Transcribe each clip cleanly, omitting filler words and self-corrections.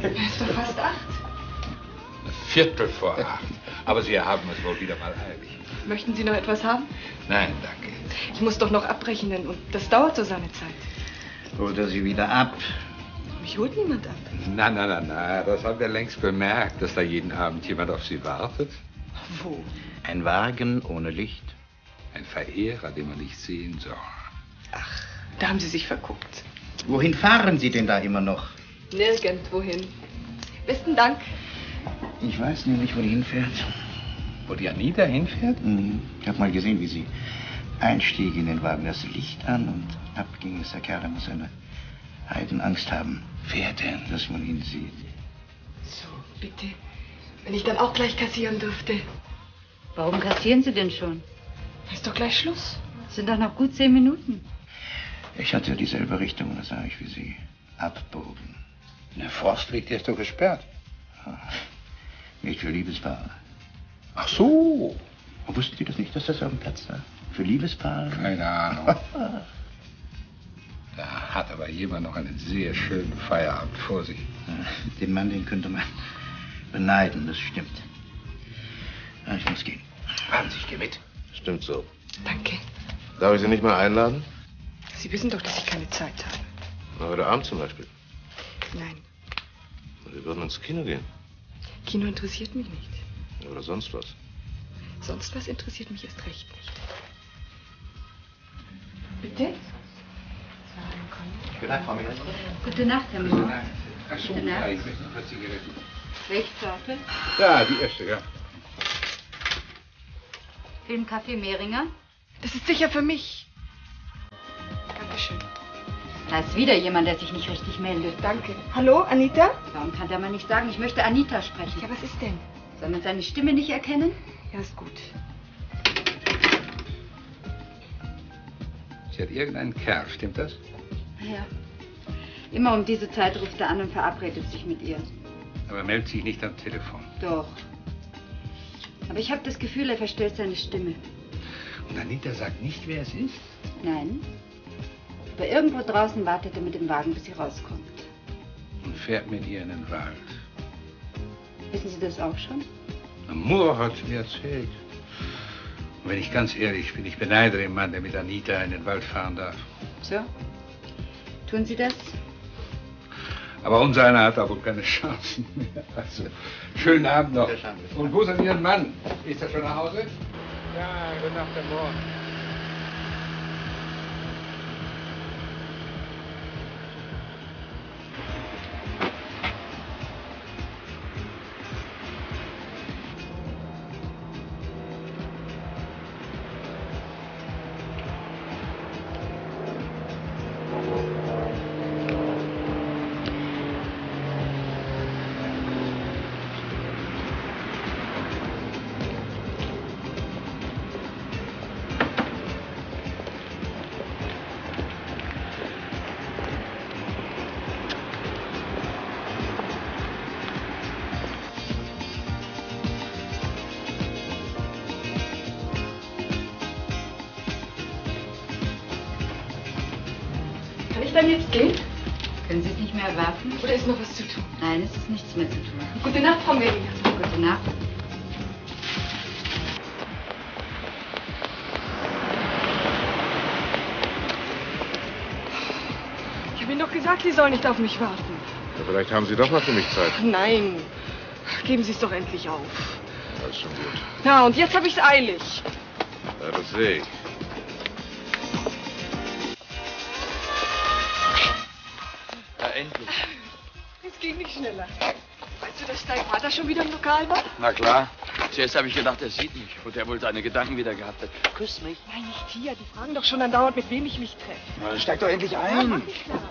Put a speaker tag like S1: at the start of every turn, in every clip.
S1: Es ist doch fast 8.
S2: Viertel vor 8. Aber Sie haben es wohl wieder mal eilig.
S1: Möchten Sie noch etwas haben?
S2: Nein, danke.
S1: Ich muss doch noch abrechnen und das dauert so seine Zeit.
S3: Holt er sie wieder ab?
S1: Mich holt niemand ab.
S2: Na, das haben wir längst bemerkt, dass da jeden Abend jemand auf Sie wartet.
S1: Wo?
S3: Ein Wagen ohne Licht.
S2: Ein Verehrer, den man nicht sehen soll.
S1: Ach, da haben Sie sich verguckt.
S3: Wohin fahren Sie denn da immer noch?
S1: Nirgendwohin. Besten Dank.
S3: Ich weiß nämlich, wo die hinfährt.
S2: Wo die Anita hinfährt?
S3: Ich habe mal gesehen, wie sie einstieg in den Wagen, das Licht an und abging. Der Kerl muss eine Heidenangst haben.
S2: Wer denn?
S3: Dass man ihn sieht.
S1: So, bitte. Wenn ich dann auch gleich kassieren dürfte.
S4: Warum kassieren Sie denn schon?
S1: Ist doch gleich Schluss.
S4: Es sind doch noch gut 10 Minuten.
S3: Ich hatte ja dieselbe Richtung und da sah ich, wie sie abbogen.
S2: Der Forstweg, der ist doch gesperrt.
S3: Nicht für Liebespaare.
S2: Ach so.
S3: Wussten Sie das nicht, dass das auf dem Platz war? Für Liebespaare?
S2: Keine Ahnung. Da hat aber jemand noch einen sehr schönen Feierabend vor sich.
S3: Den Mann, den könnte man beneiden, das stimmt. Ja, ich muss gehen.
S2: Warten Sie, ich gehe mit.
S5: Stimmt so.
S1: Danke.
S5: Darf ich Sie nicht mal einladen?
S1: Sie wissen doch, dass ich keine Zeit habe.
S5: Na, heute Abend zum Beispiel.
S1: Nein,
S5: Wir würden ins Kino gehen.
S1: Kino interessiert mich nicht.
S5: Oder sonst was.
S1: Sonst was interessiert mich erst recht nicht. Bitte?
S3: Gute Nacht, Frau Miller.
S4: Gute Nacht, Herr Müller.
S2: Ach so,
S4: Gute Nacht.
S2: ja, ich möchte noch was Zigaretten.
S4: Welche Sorte?
S2: Ja, die erste, ja.
S4: Filmcafé Mehringer?
S1: Das ist sicher für mich. Dankeschön.
S4: Da ist wieder jemand, der sich nicht richtig meldet.
S1: Danke. Hallo, Anita?
S4: Warum kann der Mann nicht sagen, ich möchte Anita sprechen?
S1: Ja, was ist denn?
S4: Soll man seine Stimme nicht erkennen?
S1: Ja, ist gut.
S2: Sie hat irgendeinen Kerl, stimmt das?
S4: Ja. Immer um diese Zeit ruft er an und verabredet sich mit ihr.
S2: Aber meldet sich nicht am Telefon.
S4: Doch. Aber ich habe das Gefühl, er verstellt seine Stimme.
S2: Und Anita sagt nicht, wer es ist?
S4: Nein. Aber irgendwo draußen wartet er mit dem Wagen, bis sie rauskommt.
S2: Und fährt mit ihr in den Wald.
S4: Wissen Sie das auch schon?
S2: Moore hat es mir erzählt. Und wenn ich ganz ehrlich bin, ich beneide den Mann, der mit Anita in den Wald fahren darf.
S4: So? Tun Sie das?
S2: Aber unser einer hat da wohl keine Chancen mehr. Also, schönen Abend noch. Und wo ist denn Ihr Mann? Ist er schon nach Hause? Ja, gute Nacht, Herr Moore.
S1: Kann ich dann jetzt gehen?
S4: Können Sie es nicht mehr erwarten?
S1: Oder ist noch was zu tun?
S4: Nein, es ist nichts mehr zu tun.
S1: Gute Nacht, Frau Mehringer.
S4: Gute Nacht.
S1: Ich habe Ihnen doch gesagt, Sie sollen nicht auf mich warten.
S5: Ja, vielleicht haben Sie doch mal für mich Zeit.
S1: Nein. Geben Sie es doch endlich auf.
S5: Das ist schon gut.
S1: Na, und jetzt habe ich es eilig.
S5: Ja, das sehe ich.
S6: Ja, endlich.
S1: Es ging nicht schneller. Weißt du, dass dein Vater schon wieder im Lokal war?
S6: Na klar. Zuerst habe ich gedacht, er sieht mich. Und er wohl seine Gedanken wieder gehabt hat. Küss mich.
S1: Nein, nicht hier. Die fragen doch schon andauernd, mit wem ich mich treffe.
S6: Na, dann steig doch endlich
S1: Ja,
S6: ein.
S1: mach ich klar.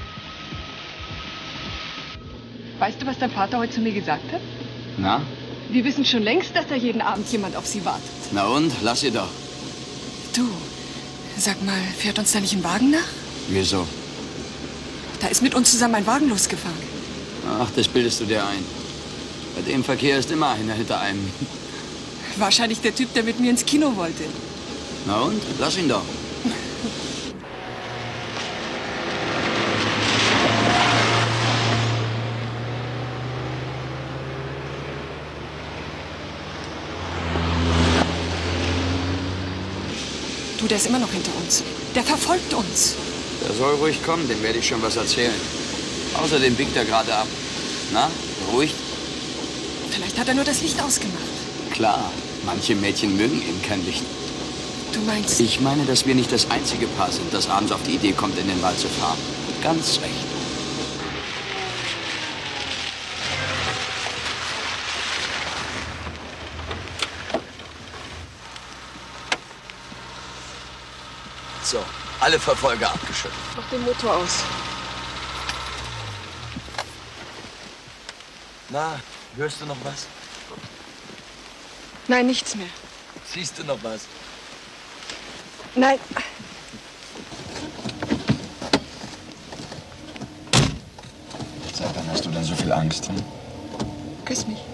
S1: Weißt du, was dein Vater heute zu mir gesagt hat?
S3: Na?
S1: Wir wissen schon längst, dass da jeden Abend jemand auf Sie wartet.
S6: Na und? Lass sie doch.
S7: Du, sag mal, fährt uns da nicht ein Wagen nach?
S6: Wieso?
S7: Da ist mit uns zusammen ein Wagen losgefahren.
S6: Ach, das bildest du dir ein. Bei dem Verkehr ist immer einer hinter einem.
S7: Wahrscheinlich der Typ, der mit mir ins Kino wollte.
S6: Na und? Lass ihn doch.
S7: Du, der ist immer noch hinter uns. Der verfolgt uns.
S6: Der soll ruhig kommen, dem werde ich schon was erzählen. Außerdem biegt er gerade ab. Na, beruhigt?
S7: Vielleicht hat er nur das Licht ausgemacht.
S6: Klar, manche Mädchen mögen eben kein Licht.
S7: Du meinst...
S6: Ich meine, dass wir nicht das einzige Paar sind, das abends auf die Idee kommt, in den Wald zu fahren. Ganz recht. So, alle Verfolger abgeschüttet.
S7: Mach den Motor aus.
S8: Na, hörst du noch was?
S7: Nein, nichts mehr.
S8: Siehst du noch was?
S7: Nein.
S8: Seit wann hast du denn so viel Angst? Hm?
S7: Küss mich.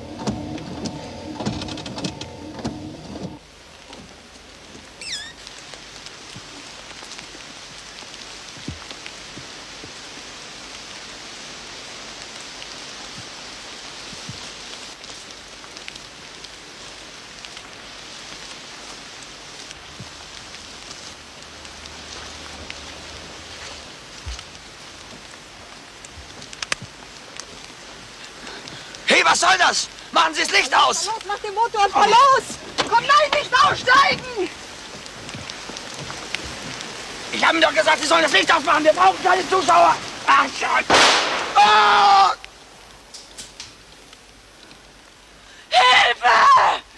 S6: Hey, was soll das? Machen Sie das Licht aus!
S1: Los, mach den Motor und fahr los! Komm, nein, nicht aussteigen!
S6: Ich habe Ihnen doch gesagt, Sie sollen das Licht ausmachen. Wir brauchen keine Zuschauer. Ach, Scheiße. Oh! Hilfe!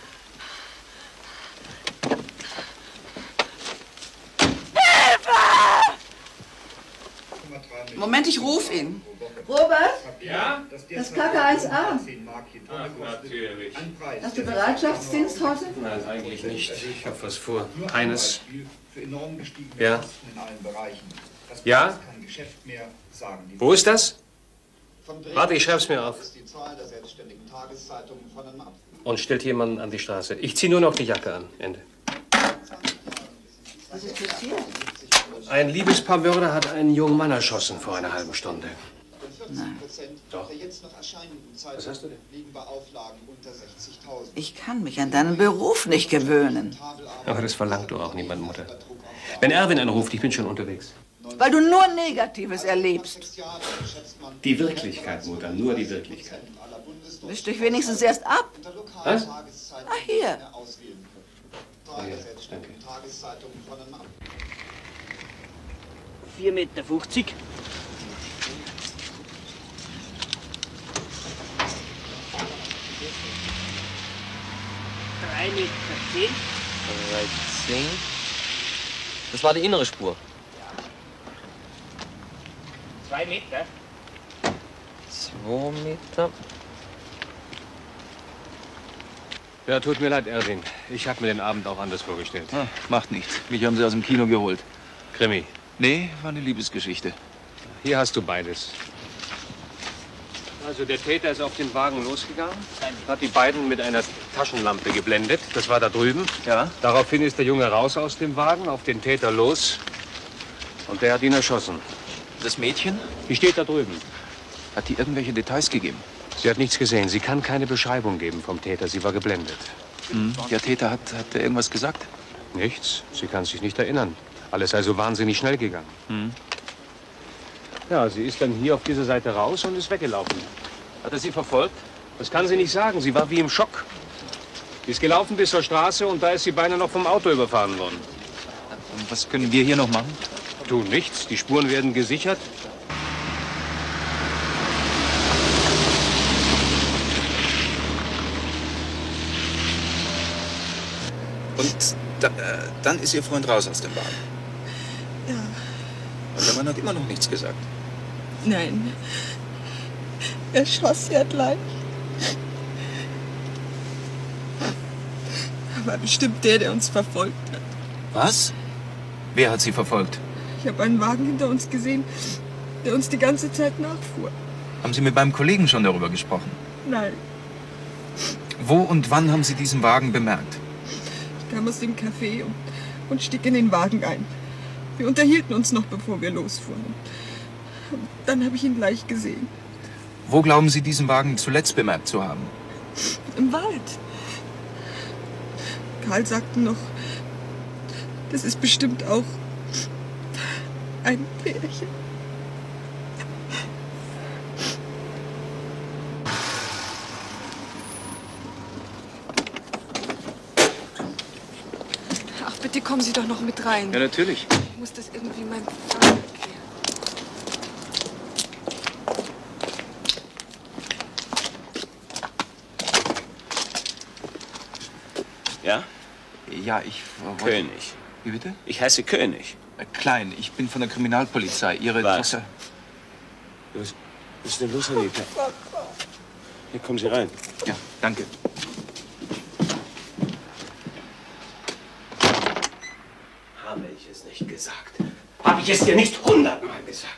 S6: Hilfe!
S9: Moment, ich rufe ihn.
S4: Robert?
S2: Ja?
S4: Das KK1A.
S2: Ach, natürlich.
S4: Hast du Bereitschaftsdienst heute?
S10: Nein, eigentlich nicht. Ich habe was vor. Eines. Ja? Ja? Wo ist das? Warte, ich schreib's mir auf. Und stellt jemanden an die Straße. Ich ziehe nur noch die Jacke an. Ende.
S4: Was ist passiert?
S10: Ein Liebespaar Mörder hat einen jungen Mann erschossen vor einer halben Stunde.
S9: Nein.
S10: Doch. Was hast du denn?
S9: Ich kann mich an deinen Beruf nicht gewöhnen.
S10: Aber das verlangt doch auch niemand, Mutter. Wenn Erwin anruft, ich bin schon unterwegs.
S9: Weil du nur Negatives erlebst.
S10: Die Wirklichkeit, Mutter, nur die Wirklichkeit.
S9: Wisch dich wenigstens erst ab.
S10: Was?
S9: Ah, hier.
S10: Oh ja, danke.
S11: 4,50 Meter. 3,10 Meter.
S8: 13. Das war die innere Spur.
S11: 2 Meter.
S8: 2 Meter.
S10: Ja, tut mir leid, Erwin. Ich habe mir den Abend auch anders vorgestellt.
S8: Ah, macht nichts. Mich haben sie aus dem Kino geholt.
S10: Krimi.
S8: Nee, war eine Liebesgeschichte.
S10: Hier hast du beides. Also der Täter ist auf den Wagen losgegangen, hat die beiden mit einer Taschenlampe geblendet. Das war da drüben.
S8: Ja?
S10: Daraufhin ist der Junge raus aus dem Wagen, auf den Täter los. Und der hat ihn erschossen.
S8: Das Mädchen?
S10: Die steht da drüben.
S8: Hat die irgendwelche Details gegeben?
S10: Sie hat nichts gesehen. Sie kann keine Beschreibung geben vom Täter. Sie war geblendet.
S8: Hm. Der Täter hat er irgendwas gesagt?
S10: Nichts. Sie kann sich nicht erinnern. Alles sei so wahnsinnig schnell gegangen.
S8: Hm.
S10: Ja, sie ist dann hier auf diese Seite raus und ist weggelaufen.
S8: Hat er sie verfolgt?
S10: Das kann sie nicht sagen. Sie war wie im Schock. Sie ist gelaufen bis zur Straße und da ist sie beinahe noch vom Auto überfahren worden.
S8: Und was können wir hier noch machen?
S10: Du, nichts. Die Spuren werden gesichert.
S8: Und dann ist Ihr Freund raus aus dem Wagen.
S9: Ja.
S8: Und der Mann hat immer noch nichts gesagt.
S9: Nein. Er schoss ja gleich.
S7: War bestimmt der uns verfolgt hat.
S8: Was? Wer hat Sie verfolgt?
S7: Ich habe einen Wagen hinter uns gesehen, der uns die ganze Zeit nachfuhr.
S8: Haben Sie mit meinem Kollegen schon darüber gesprochen?
S7: Nein,
S8: Wo und wann haben Sie diesen Wagen bemerkt?
S7: ich kam aus dem Café und stieg in den Wagen ein. Wir unterhielten uns noch, bevor wir losfuhren. Und dann habe ich ihn gleich gesehen.
S8: Wo glauben Sie, diesen Wagen zuletzt bemerkt zu haben?
S7: Im Wald. Karl sagte noch, das ist bestimmt auch ein Pärchen. Ach, bitte kommen Sie doch noch mit rein.
S8: Ja, natürlich.
S7: Ich muss das irgendwie meinem Vater erklären.
S10: Ja?
S8: Ja, ich wollte...
S10: König.
S8: Wie bitte?
S10: Ich heiße König.
S8: Klein, ich bin von der Kriminalpolizei. Ihre
S10: Was?
S8: Tochter...
S10: Was ist denn los, Anita? Hier, kommen Sie rein.
S8: Ja, danke.
S10: Habe ich es nicht gesagt? Habe ich es dir nicht 100-mal gesagt?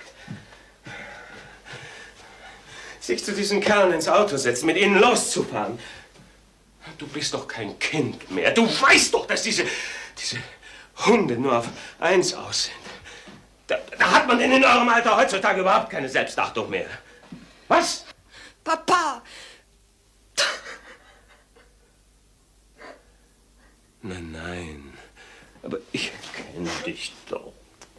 S10: Sich zu diesen Kerlen ins Auto setzen, mit ihnen loszufahren. Du bist doch kein Kind mehr. Du weißt doch, dass diese Hunde nur auf eins aus sind. Da hat man denn in eurem Alter heutzutage überhaupt keine Selbstachtung mehr. Was?
S7: Papa!
S10: Nein. Aber ich kenne dich doch.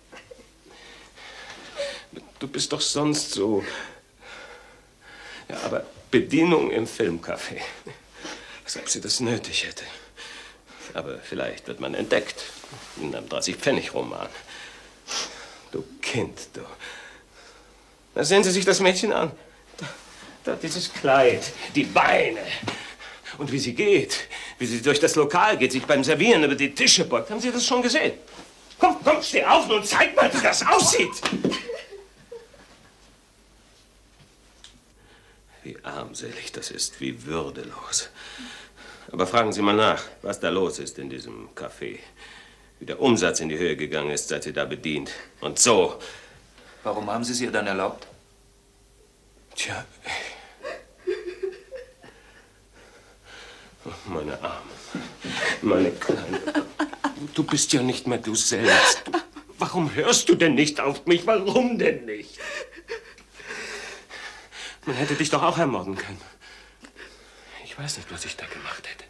S10: Du bist doch sonst so... Ja, aber Bedienung im Filmcafé. Als ob sie das nötig hätte. Aber vielleicht wird man entdeckt. In einem 30-Pfennig-Roman. Du Kind, du. Na, sehen Sie sich das Mädchen an. Da dieses Kleid, die Beine. Und wie sie geht. Wie sie durch das Lokal geht, sich beim Servieren über die Tische beugt. Haben Sie das schon gesehen? Komm, steh auf und zeig mal, wie das aussieht. Wie armselig das ist, wie würdelos. Aber fragen Sie mal nach, was da los ist in diesem Café. Wie der Umsatz in die Höhe gegangen ist, seit Sie da bedient. Und so.
S8: Warum haben Sie es ihr dann erlaubt?
S10: Tja. Oh, meine Arme. Meine Kleine. Du bist ja nicht mehr du selbst. Warum hörst du denn nicht auf mich? Warum denn nicht? Man hätte dich doch auch ermorden können. Ich weiß nicht, was ich da gemacht hätte.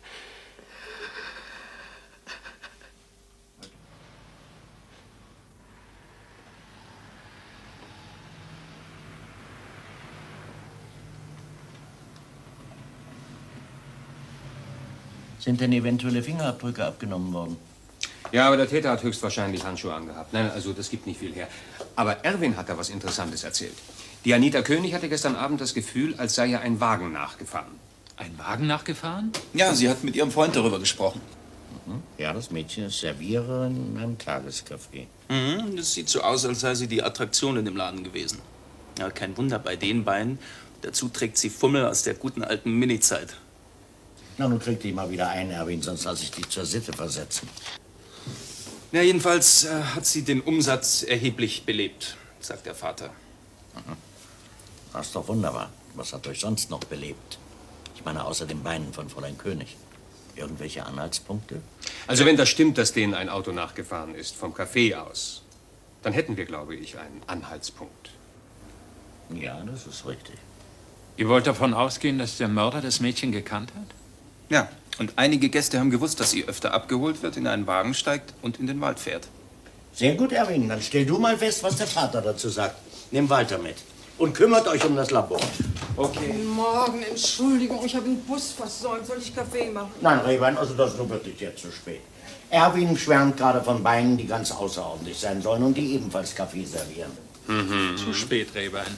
S12: Sind denn eventuelle Fingerabdrücke abgenommen worden?
S10: Ja, aber der Täter hat höchstwahrscheinlich Handschuhe angehabt. Nein, also das gibt nicht viel her. Aber Erwin hat da was Interessantes erzählt. Die Anita König hatte gestern Abend das Gefühl, als sei ihr ein Wagen nachgefahren.
S8: Ein Wagen nachgefahren? Ja, sie hat mit ihrem Freund darüber gesprochen.
S12: Ja, das Mädchen ist Serviererin in einem Tagescafé.
S8: Mhm, das sieht so aus, als sei sie die Attraktion in dem Laden gewesen. Ja, kein Wunder bei den Beinen. Dazu trägt sie Fummel aus der guten alten Mini-Zeit.
S12: Na, nun krieg dich mal wieder ein, Erwin, sonst lass ich dich zur Sitte versetzen.
S8: Ja, jedenfalls hat sie den Umsatz erheblich belebt, sagt der Vater.
S12: Das ist doch wunderbar. Was hat euch sonst noch belebt? Ich meine, außer den Beinen von Fräulein König. Irgendwelche Anhaltspunkte?
S10: Also wenn das stimmt, dass denen ein Auto nachgefahren ist, vom Café aus, dann hätten wir, glaube ich, einen Anhaltspunkt.
S12: Ja, das ist richtig.
S13: Ihr wollt davon ausgehen, dass der Mörder das Mädchen gekannt hat?
S8: Ja, und einige Gäste haben gewusst, dass sie öfter abgeholt wird, in einen Wagen steigt und in den Wald fährt.
S12: Sehr gut, Erwin. Dann stell du mal fest, was der Vater dazu sagt. Nimm Walter mit. Und kümmert euch um das Labor.
S8: Okay.
S9: Guten Morgen, Entschuldigung, ich habe den Bus versäumt. Soll ich Kaffee machen?
S12: Nein, Rehbein, also das ist nur wirklich jetzt zu spät. Erwin schwärmt gerade von Beinen, die ganz außerordentlich sein sollen und die ebenfalls Kaffee servieren.
S13: Zu spät, Rehbein.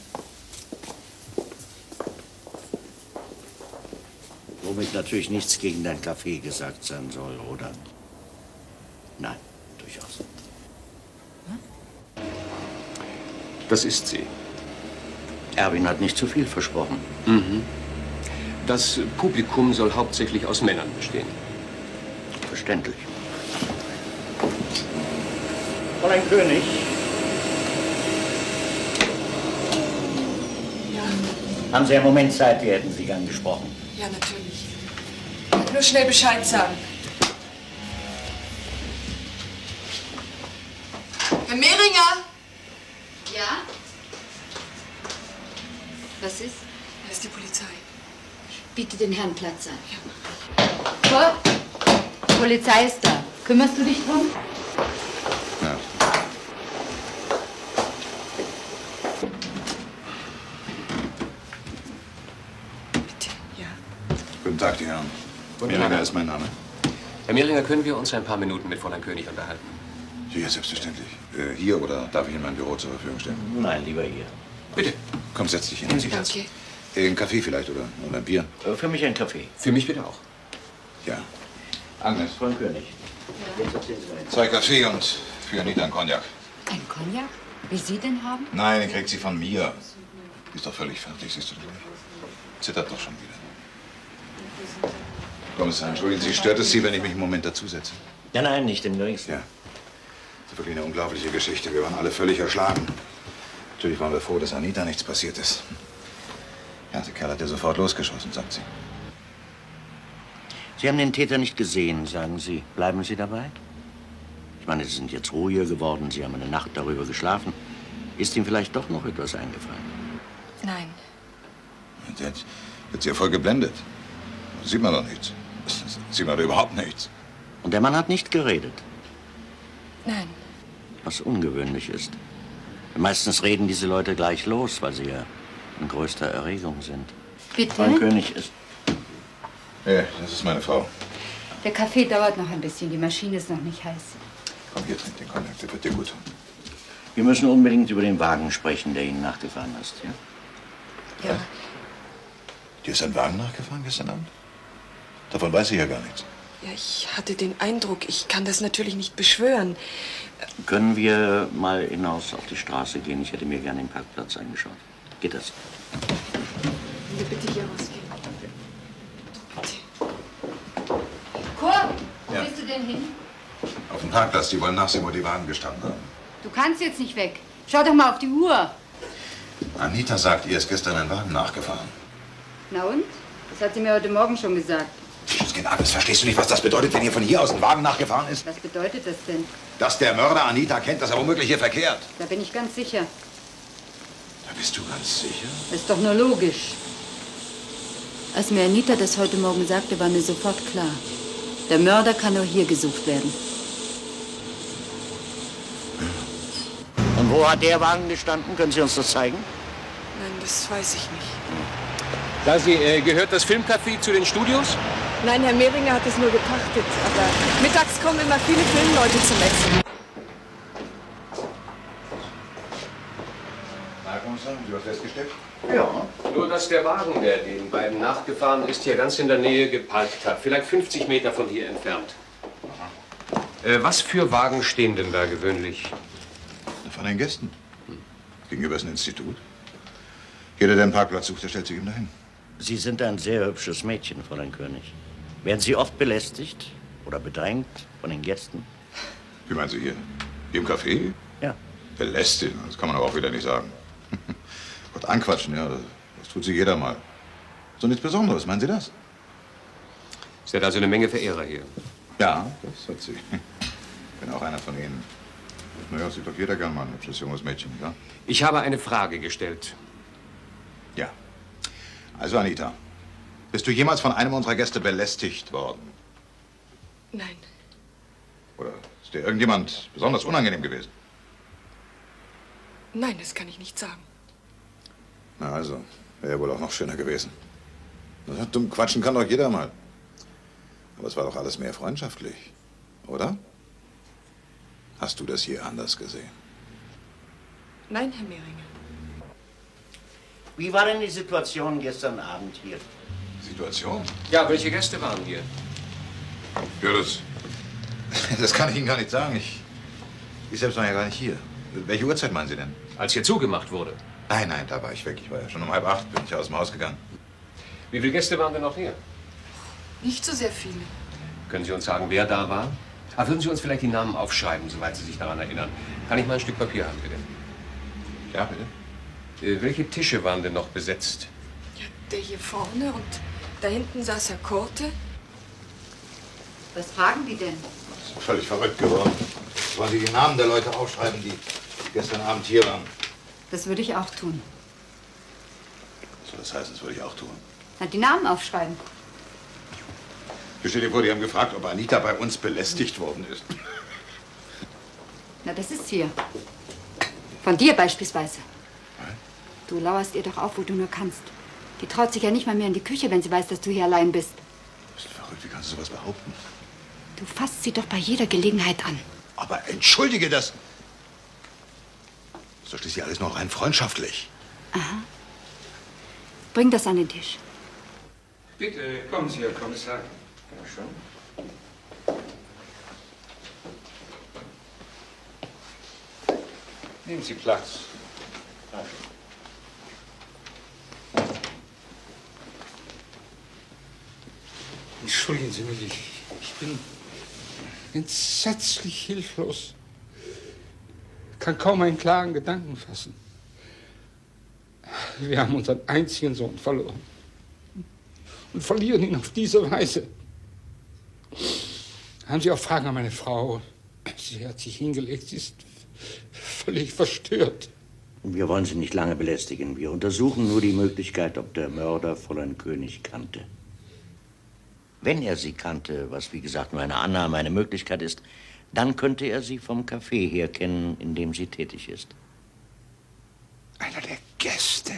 S12: Womit natürlich nichts gegen dein Kaffee gesagt sein soll, oder? Nein, durchaus.
S10: Das ist sie.
S12: Erwin hat nicht zu viel versprochen.
S10: Das Publikum soll hauptsächlich aus Männern bestehen.
S12: Selbstverständlich. Fräulein König.
S9: Ja,
S12: Haben Sie einen Moment Zeit? Wir hätten Sie gern gesprochen.
S9: ja, natürlich. Nur schnell Bescheid sagen. Herr Mehringer!
S4: Ja? Was ist?
S9: Da ist die Polizei.
S4: Biete den Herrn Platz an. Ja. Die Polizei ist da. Kümmerst du dich drum?
S2: Ja.
S9: Bitte, ja.
S14: Guten Tag, die Herren.
S15: Guten Tag.
S14: Mehringer ist mein Name.
S15: Herr Mehringer, können wir uns ein paar Minuten mit Fräulein König unterhalten?
S14: Ja, selbstverständlich. Hier oder darf ich Ihnen mein Büro zur Verfügung stellen?
S12: Nein, lieber hier.
S14: Bitte. Komm, setz dich hin.
S15: Nehmen Sie Platz.
S9: Okay.
S14: Einen Kaffee vielleicht oder ein Bier?
S12: Für mich ein Kaffee.
S15: Für mich bitte auch.
S14: Ja. Agnes.
S12: Fräulein König. Jetzt erzählen Sie weiter.
S14: 2 Kaffee und für Anita ein Cognac.
S4: Ein Cognac? Wie Sie den haben?
S14: Nein, den kriegt sie von mir. Die ist doch völlig fertig, siehst du das nicht? Zittert doch schon wieder. Kommissar, entschuldigen Sie, stört es Sie, wenn ich mich einen Moment dazusetze?
S12: Ja, nein, nicht im Geringsten.
S14: Ja. Das ist wirklich eine unglaubliche Geschichte. Wir waren alle völlig erschlagen. Natürlich waren wir froh, dass Anita nichts passiert ist. Ja, der Kerl hat ja sofort losgeschossen, sagt sie.
S12: Sie haben den Täter nicht gesehen, sagen Sie. Bleiben Sie dabei? Ich meine, Sie sind jetzt ruhiger geworden. Sie haben eine Nacht darüber geschlafen. Ist Ihnen vielleicht doch noch etwas eingefallen?
S9: Nein.
S14: Der hat sie ja voll geblendet. Sieht man doch nichts. Sieht man doch überhaupt nichts.
S12: Und der Mann hat nicht geredet?
S9: Nein.
S12: Was ungewöhnlich ist. Meistens reden diese Leute gleich los, weil sie ja in größter Erregung sind.
S4: Bitte?
S12: Fräulein König ist...
S14: Ja, das ist meine Frau.
S4: Der Kaffee dauert noch ein bisschen. Die Maschine ist noch nicht heiß.
S14: Komm, hier, trink den Cognac. Der wird dir gut tun.
S12: Wir müssen unbedingt über den Wagen sprechen, der Ihnen nachgefahren ist, ja?
S9: Ja.
S14: Dir ist ein Wagen nachgefahren gestern Abend? Davon weiß ich ja gar nichts.
S9: Ja, ich hatte den Eindruck, ich kann das natürlich nicht beschwören.
S12: Können wir mal hinaus auf die Straße gehen? Ich hätte mir gerne den Parkplatz angeschaut. Geht das?
S9: Können wir bitte hier rausgehen?
S4: Kurt, wo
S14: Ja.
S4: bist du denn hin?
S14: Auf dem Parkplatz. Die wollen nachsehen, wo die Wagen gestanden haben.
S4: Du kannst jetzt nicht weg. Schau doch mal auf die Uhr.
S14: Anita sagt, ihr ist gestern ein Wagen nachgefahren.
S4: Na und? Das hat sie mir heute Morgen schon gesagt.
S14: Agnes, verstehst du nicht, was das bedeutet, wenn hier von hier aus ein Wagen nachgefahren ist?
S4: Was bedeutet das denn?
S14: Dass der Mörder Anita kennt, dass er womöglich hier verkehrt.
S4: Da bin ich ganz sicher.
S14: Da bist du ganz sicher?
S4: Das ist doch nur logisch. Als mir Anita das heute Morgen sagte, war mir sofort klar. Der Mörder kann nur hier gesucht werden.
S12: Und wo hat der Wagen gestanden? Können Sie uns das zeigen?
S9: Nein, das weiß ich nicht.
S10: Sagen Sie, gehört das Filmcafé zu den Studios?
S9: Nein, Herr Mehringer hat es nur gepachtet. Aber mittags kommen immer viele Filmleute zum Essen.
S14: Na, Kommissar, haben Sie was festgestellt?
S10: Ja. Nur, dass der Wagen, der den beiden nachgefahren ist, hier ganz in der Nähe geparkt hat. Vielleicht 50 Meter von hier entfernt. Was für Wagen stehen denn da gewöhnlich?
S14: Von den Gästen. Gegenüber ist ein Institut. Jeder, der einen Parkplatz sucht, der stellt sich ihm dahin.
S12: Sie sind ein sehr hübsches Mädchen, Fräulein König. Werden Sie oft belästigt oder bedrängt von den Gästen?
S14: Wie meinen Sie hier? Hier im Café?
S12: Ja.
S14: Belästigen, das kann man aber auch wieder nicht sagen. Gott, anquatschen, ja, das tut sich jeder mal. So nichts Besonderes, meinen Sie das?
S10: Sie hat also eine Menge Verehrer hier.
S14: Ja, das hat sie. Ich bin auch einer von Ihnen. Naja, sieht doch jeder gern mal ein hübsches junges Mädchen, ja?
S10: Ich habe eine Frage gestellt.
S14: Ja. Also, Anita, bist du jemals von einem unserer Gäste belästigt worden?
S9: Nein.
S14: Oder ist dir irgendjemand besonders unangenehm gewesen?
S9: Nein, das kann ich nicht sagen.
S14: Na also, wäre ja wohl auch noch schöner gewesen. Na, dumm quatschen kann doch jeder mal. Aber es war doch alles mehr freundschaftlich, oder? Hast du das hier anders gesehen?
S9: Nein, Herr Mehringer.
S12: Wie war denn die Situation gestern Abend hier?
S14: Situation?
S10: Ja, welche Gäste waren hier?
S14: Ja, das kann ich Ihnen gar nicht sagen. Ich selbst war ja gar nicht hier. Welche Uhrzeit meinen Sie denn?
S10: Als hier zugemacht wurde.
S14: Nein, da war ich weg. Ich war ja schon um 7:30, bin ich aus dem Haus gegangen.
S10: Wie viele Gäste waren denn noch hier?
S9: Nicht so sehr viele.
S15: Können Sie uns sagen, wer da war? Ah, würden Sie uns vielleicht die Namen aufschreiben, soweit Sie sich daran erinnern? Kann ich mal ein Stück Papier haben, bitte?
S14: Ja, bitte.
S15: Welche Tische waren denn noch besetzt?
S7: Ja, der hier vorne und da hinten saß Herr Korte.
S4: Was fragen die denn?
S14: Das ist völlig verrückt geworden. Wollen Sie die Namen der Leute aufschreiben, die gestern Abend hier waren?
S4: Das würde ich auch tun.
S14: So, das heißt, das würde ich auch tun.
S4: Na, die Namen aufschreiben.
S14: Stell dir vor, die haben gefragt, ob Anita bei uns belästigt worden ist.
S4: Na, das ist hier. Von dir beispielsweise. Du lauerst ihr doch auf, wo du nur kannst. Die traut sich ja nicht mal mehr in die Küche, wenn sie weiß, dass du hier allein bist.
S14: Bist du verrückt? Wie kannst du sowas behaupten?
S4: Du fasst sie doch bei jeder Gelegenheit an.
S14: Aber entschuldige das. Das ist doch schließlich alles noch rein freundschaftlich.
S4: Aha. Bring das an den Tisch.
S2: Bitte, kommen Sie, Herr Kommissar.
S12: Ja, schon.
S2: Nehmen Sie Platz. Entschuldigen Sie mich, ich bin entsetzlich hilflos. Kann kaum einen klaren Gedanken fassen. Wir haben unseren einzigen Sohn verloren. Und verlieren ihn auf diese Weise. Haben Sie auch Fragen an meine Frau? Sie hat sich hingelegt, sie ist völlig verstört.
S12: Wir wollen Sie nicht lange belästigen. Wir untersuchen nur die Möglichkeit, ob der Mörder Fräulein König kannte. Wenn er sie kannte, was wie gesagt nur eine Annahme, eine Möglichkeit ist, dann könnte er sie vom Café her kennen, in dem sie tätig ist.
S2: Einer der Gäste?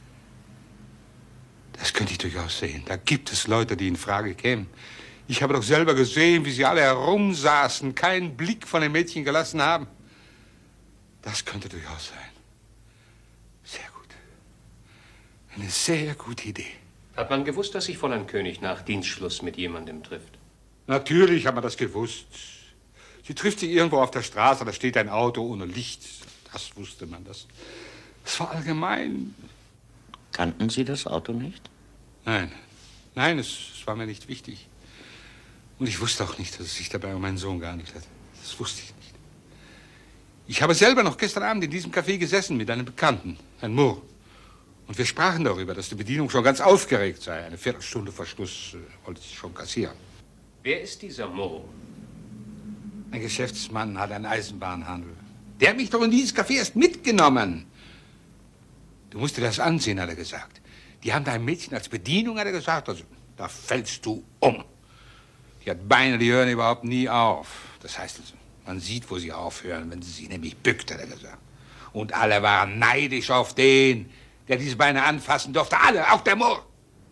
S2: Das könnte ich durchaus sehen. Da gibt es Leute, die in Frage kämen. Ich habe doch selber gesehen, wie sie alle herumsaßen, keinen Blick von dem Mädchen gelassen haben. Das könnte durchaus sein. Sehr gut. Eine sehr gute Idee.
S15: Hat man gewusst, dass sich Fräulein König nach Dienstschluss mit jemandem trifft?
S2: Natürlich hat man das gewusst. Sie trifft sie irgendwo auf der Straße, da steht ein Auto ohne Licht. Das wusste man. Das war allgemein.
S12: Kannten Sie das Auto nicht?
S2: Nein. Nein, es war mir nicht wichtig. Und ich wusste auch nicht, dass es sich dabei um meinen Sohn gehandelt hat. Das wusste ich nicht. Ich habe selber noch gestern Abend in diesem Café gesessen mit einem Bekannten, Herrn Moore. Und wir sprachen darüber, dass die Bedienung schon ganz aufgeregt sei. Eine Viertelstunde vor Schluss wollte sie schon kassieren.
S15: Wer ist dieser Moore?
S2: Ein Geschäftsmann hat einen Eisenbahnhandel. Der hat mich doch in dieses Café erst mitgenommen. Du musst dir das ansehen, hat er gesagt. Die haben da ein Mädchen als Bedienung, hat er gesagt. Also, da fällst du um. Die hat Beine, die hören überhaupt nie auf. Das heißt, man sieht, wo sie aufhören, wenn sie sich nämlich bückt, hat er gesagt. Und alle waren neidisch auf den, der diese Beine anfassen durfte. Alle, auch der Moore.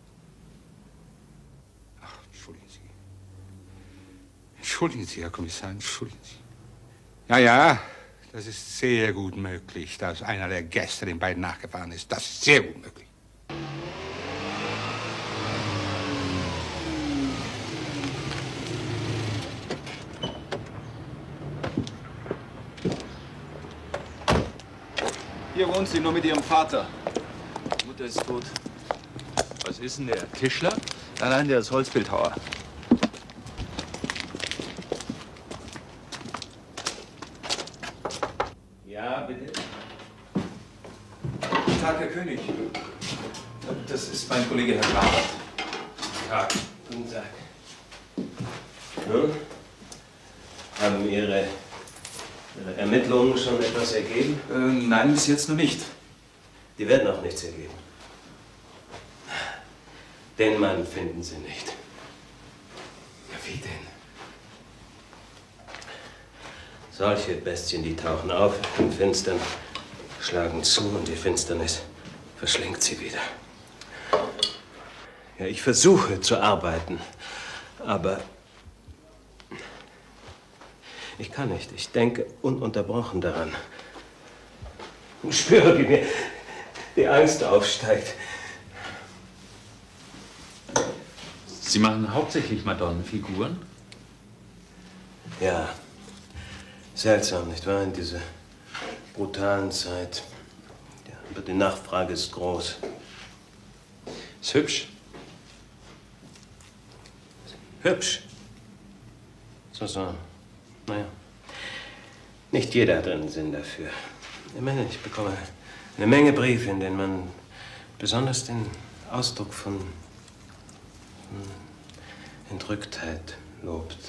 S2: Ach, entschuldigen Sie. Entschuldigen Sie, Herr Kommissar, entschuldigen Sie. Ja, ja, das ist sehr gut möglich, dass einer der Gäste den beiden nachgefahren ist. Das ist sehr gut möglich.
S16: Hier wohnt sie nur mit ihrem Vater. Mutter ist tot.
S5: Was ist denn der? Tischler?
S16: Nein, der ist Holzbildhauer.
S15: Ja, bitte.
S16: Guten Tag, Herr König. Das ist mein Kollege Herr Grabert.
S15: Guten Tag. Guten Tag. Nun, haben Ihre Ermittlungen schon etwas ergeben?
S16: Nein, bis jetzt noch nicht.
S15: Die werden auch nichts ergeben. Den Mann finden Sie nicht.
S16: Ja, wie denn?
S15: Solche Bestien, die tauchen auf im Finstern, schlagen zu und die Finsternis verschlingt sie wieder. Ja, ich versuche zu arbeiten, aber ich kann nicht. Ich denke ununterbrochen daran. Und spüre, wie mir die Angst aufsteigt.
S13: Sie machen hauptsächlich Madonnenfiguren?
S15: Ja. Seltsam, nicht wahr? In dieser brutalen Zeit. Ja, aber die Nachfrage ist groß.
S13: Ist hübsch.
S15: Hübsch? So. Naja. Nicht jeder hat einen Sinn dafür. Immerhin, ich bekomme eine Menge Briefe, in denen man besonders den Ausdruck von Entrücktheit lobt.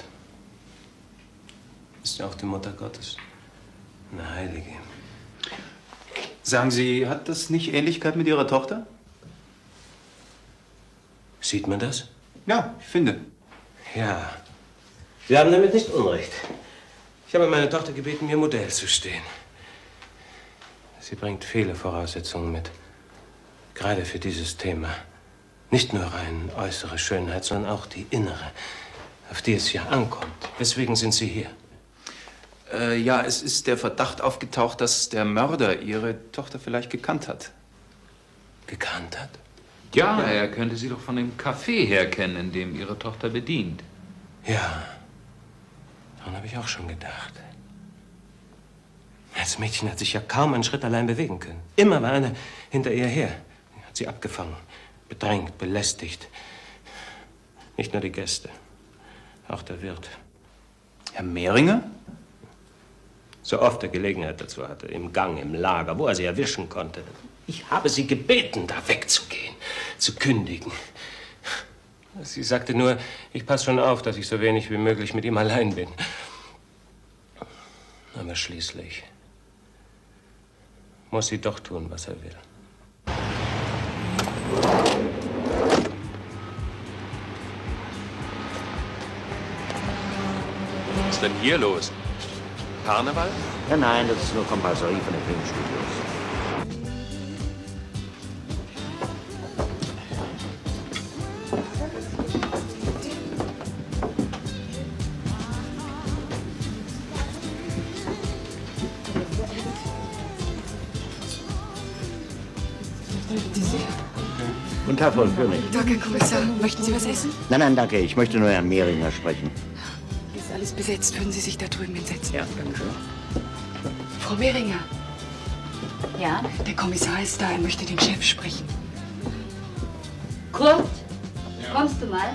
S15: Ist ja auch die Mutter Gottes. Eine Heilige.
S16: Sagen Sie, hat das nicht Ähnlichkeit mit Ihrer Tochter?
S15: Sieht man das?
S16: Ja, ich finde.
S15: Ja. Sie haben damit nicht Unrecht. Ich habe meine Tochter gebeten, mir Modell zu stehen. Sie bringt viele Voraussetzungen mit. Gerade für dieses Thema. Nicht nur rein äußere Schönheit, sondern auch die innere, auf die es hier ankommt. Weswegen sind Sie hier?
S16: Ja, es ist der Verdacht aufgetaucht, dass der Mörder Ihre Tochter vielleicht gekannt hat.
S15: Gekannt hat?
S13: Ja, er könnte sie doch von dem Café her kennen, in dem Ihre Tochter bedient.
S15: Ja, daran habe ich auch schon gedacht. Das Mädchen hat sich ja kaum einen Schritt allein bewegen können. Immer war einer hinter ihr her. Hat sie abgefangen, bedrängt, belästigt. Nicht nur die Gäste, auch der Wirt.
S16: Herr Mehringer?
S15: So oft er Gelegenheit dazu hatte, im Gang, im Lager, wo er sie erwischen konnte. Ich habe sie gebeten, da wegzugehen, zu kündigen. Sie sagte nur, ich passe schon auf, dass ich so wenig wie möglich mit ihm allein bin. Aber schließlich muss sie doch tun, was er will.
S5: Was ist denn hier los? Karneval?
S12: Ja, nein, das ist nur Kompasserie von den Filmstudios. Guten Tag, Frau König.
S1: Tag, Herr Kommissar. Möchten Sie was essen?
S12: Nein, nein, danke. Ich möchte nur Herrn Mehringer sprechen.
S1: Ist alles besetzt. Würden Sie sich da drüben hinsetzen?
S12: Ja, danke schön.
S1: Frau Mehringer.
S4: Ja?
S1: Der Kommissar ist da. Er möchte den Chef sprechen.
S4: Kurt, kommst du mal?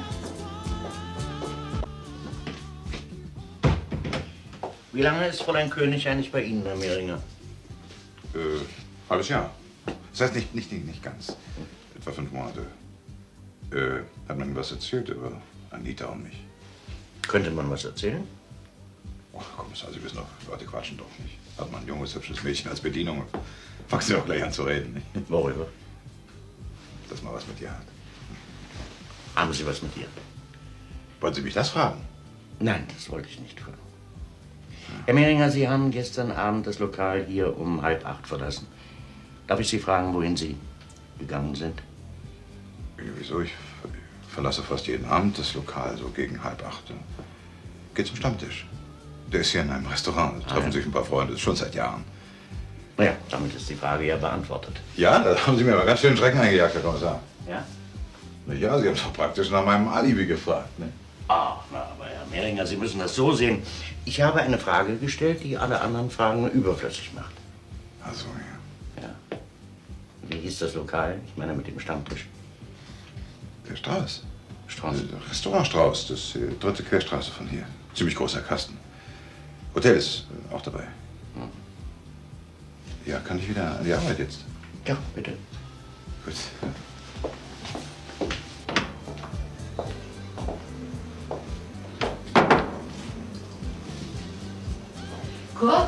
S12: Wie lange ist Fräulein König eigentlich bei Ihnen, Herr Mehringer?
S14: Halbes Jahr. Das heißt nicht ganz. Etwa 5 Monate. Hat man Ihnen was erzählt über Anita und mich?
S12: Könnte man was erzählen?
S14: Ach, Kommissar, Sie wissen doch, Leute quatschen doch nicht. Hat man ein junges, hübsches Mädchen als Bedienung, fangen Sie doch gleich an zu reden. Nicht?
S12: Worüber?
S14: Dass man was mit ihr hat.
S12: Haben Sie was mit ihr?
S14: Wollen Sie mich das fragen?
S12: Nein, das wollte ich nicht fragen. Herr Mehringer, Sie haben gestern Abend das Lokal hier um 7:30 verlassen. Darf ich Sie fragen, wohin Sie gegangen sind?
S14: Wieso? Ich verlasse fast jeden Abend das Lokal, so gegen 7:30. Geht zum Stammtisch. Der ist hier in einem Restaurant. Da treffen sich ein paar Freunde, schon seit Jahren.
S12: Na ja, damit ist die Frage ja beantwortet.
S14: Ja, da haben Sie mir aber ganz schön Schrecken eingejagt, Herr Kommissar.
S12: Ja?
S14: Na ja, Sie haben doch praktisch nach meinem Alibi gefragt. Ne?
S12: Ach, na, aber Herr Mehringer, Sie müssen das so sehen. Ich habe eine Frage gestellt, die alle anderen Fragen überflüssig macht.
S14: Ach so, ja.
S12: Wie hieß das Lokal? Ich meine mit dem Stammtisch.
S14: Der Strauß.
S12: Strauß?
S14: Restaurant Strauß, das ist die 3. Querstraße von hier. Ziemlich großer Kasten. Hotel ist auch dabei. Ja, kann ich wieder an die Arbeit jetzt?
S12: Ja, bitte.
S14: Gut.
S4: Kurt?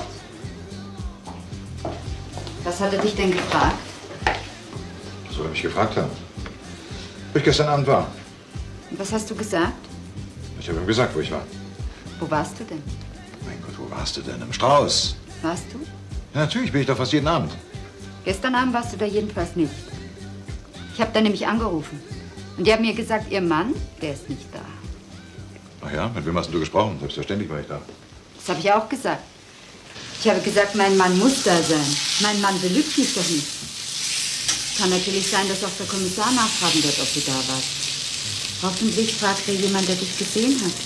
S4: Was hat er dich denn gefragt?
S14: Soll er mich gefragt haben? Wo ich gestern Abend war.
S4: Und was hast du gesagt?
S14: Ich habe ihm gesagt, wo ich war.
S4: Wo warst du denn?
S14: Mein Gott, wo warst du denn? Im Strauß.
S4: Warst du?
S14: Ja, natürlich bin ich da fast jeden Abend.
S4: Gestern Abend warst du da jedenfalls nicht. Ich habe da nämlich angerufen. Und die haben mir gesagt, ihr Mann, der ist nicht da.
S14: Ach ja, mit wem hast du gesprochen? Selbstverständlich war ich da.
S4: Das habe ich auch gesagt. Ich habe gesagt, mein Mann muss da sein. Mein Mann belügt mich doch nicht. Kann natürlich sein, dass auch der Kommissar nachfragen wird, ob du da warst. Hoffentlich fragt er jemand, der dich gesehen hat.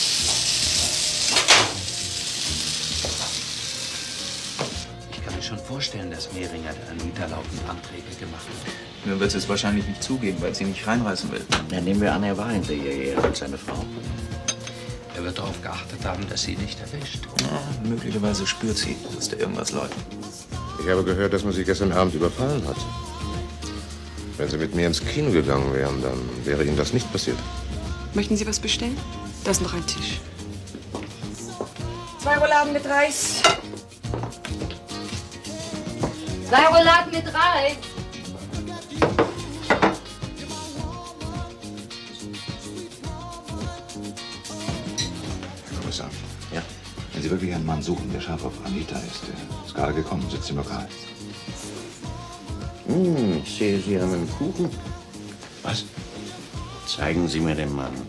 S15: Ich kann mir schon vorstellen,
S13: vorstellen, dass Mehringer der Anita laufend Anträge gemacht hat.
S16: Nur wird sie es wahrscheinlich nicht zugeben, weil sie nicht reinreißen will.
S12: Ja, nehmen wir an, er war hinter ihr her als seine Frau.
S13: Er wird darauf geachtet haben, dass sie nicht erwischt.
S16: Ja, möglicherweise spürt sie, dass da irgendwas läuft.
S17: Ich habe gehört, dass man sie gestern Abend überfallen hat. Wenn Sie mit mir ins Kino gegangen wären, dann wäre Ihnen das nicht passiert.
S9: Möchten Sie was bestellen? Da ist noch ein Tisch. 2 Rouladen mit Reis.
S4: 2 Rouladen mit Reis.
S14: Herr Kommissar.
S12: Ja?
S14: Wenn Sie wirklich einen Mann suchen, der scharf auf Anita ist, der ist gerade gekommen, sitzt im Lokal.
S12: Ich sehe, Sie haben einen Kuchen.
S14: Was?
S12: Zeigen Sie mir den Mann.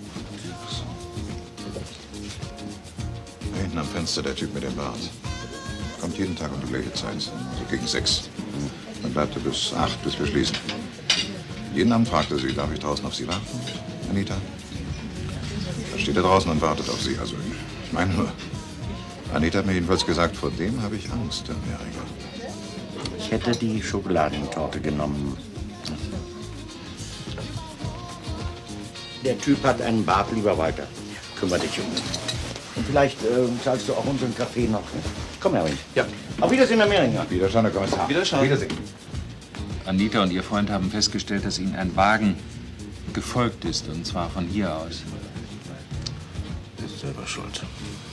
S14: Da hinten am Fenster der Typ mit dem Bart. Kommt jeden Tag um die gleiche Zeit, so gegen 6. Dann bleibt er bis 8, bis wir schließen. Jeden Abend fragt er sie, darf ich draußen auf Sie warten, Anita? Da steht er draußen und wartet auf Sie. Also, ich meine nur, Anita hat mir jedenfalls gesagt, vor dem habe ich Angst, Herr Mehringer.
S12: Ich hätte die Schokoladentorte genommen. Der Typ hat einen Bart, lieber Walter. Kümmer dich um ihn. Und vielleicht zahlst du auch unseren Kaffee noch. Komm, Herr Wind.
S16: Ja.
S12: Auf Wiedersehen, Herr Mehringer.
S14: Wiederschauen, Herr Kommissar.
S16: Wiederschauen.
S14: Wiedersehen.
S13: Anita und ihr Freund haben festgestellt, dass ihnen ein Wagen gefolgt ist, und zwar von hier aus.
S17: Ist selber schuld.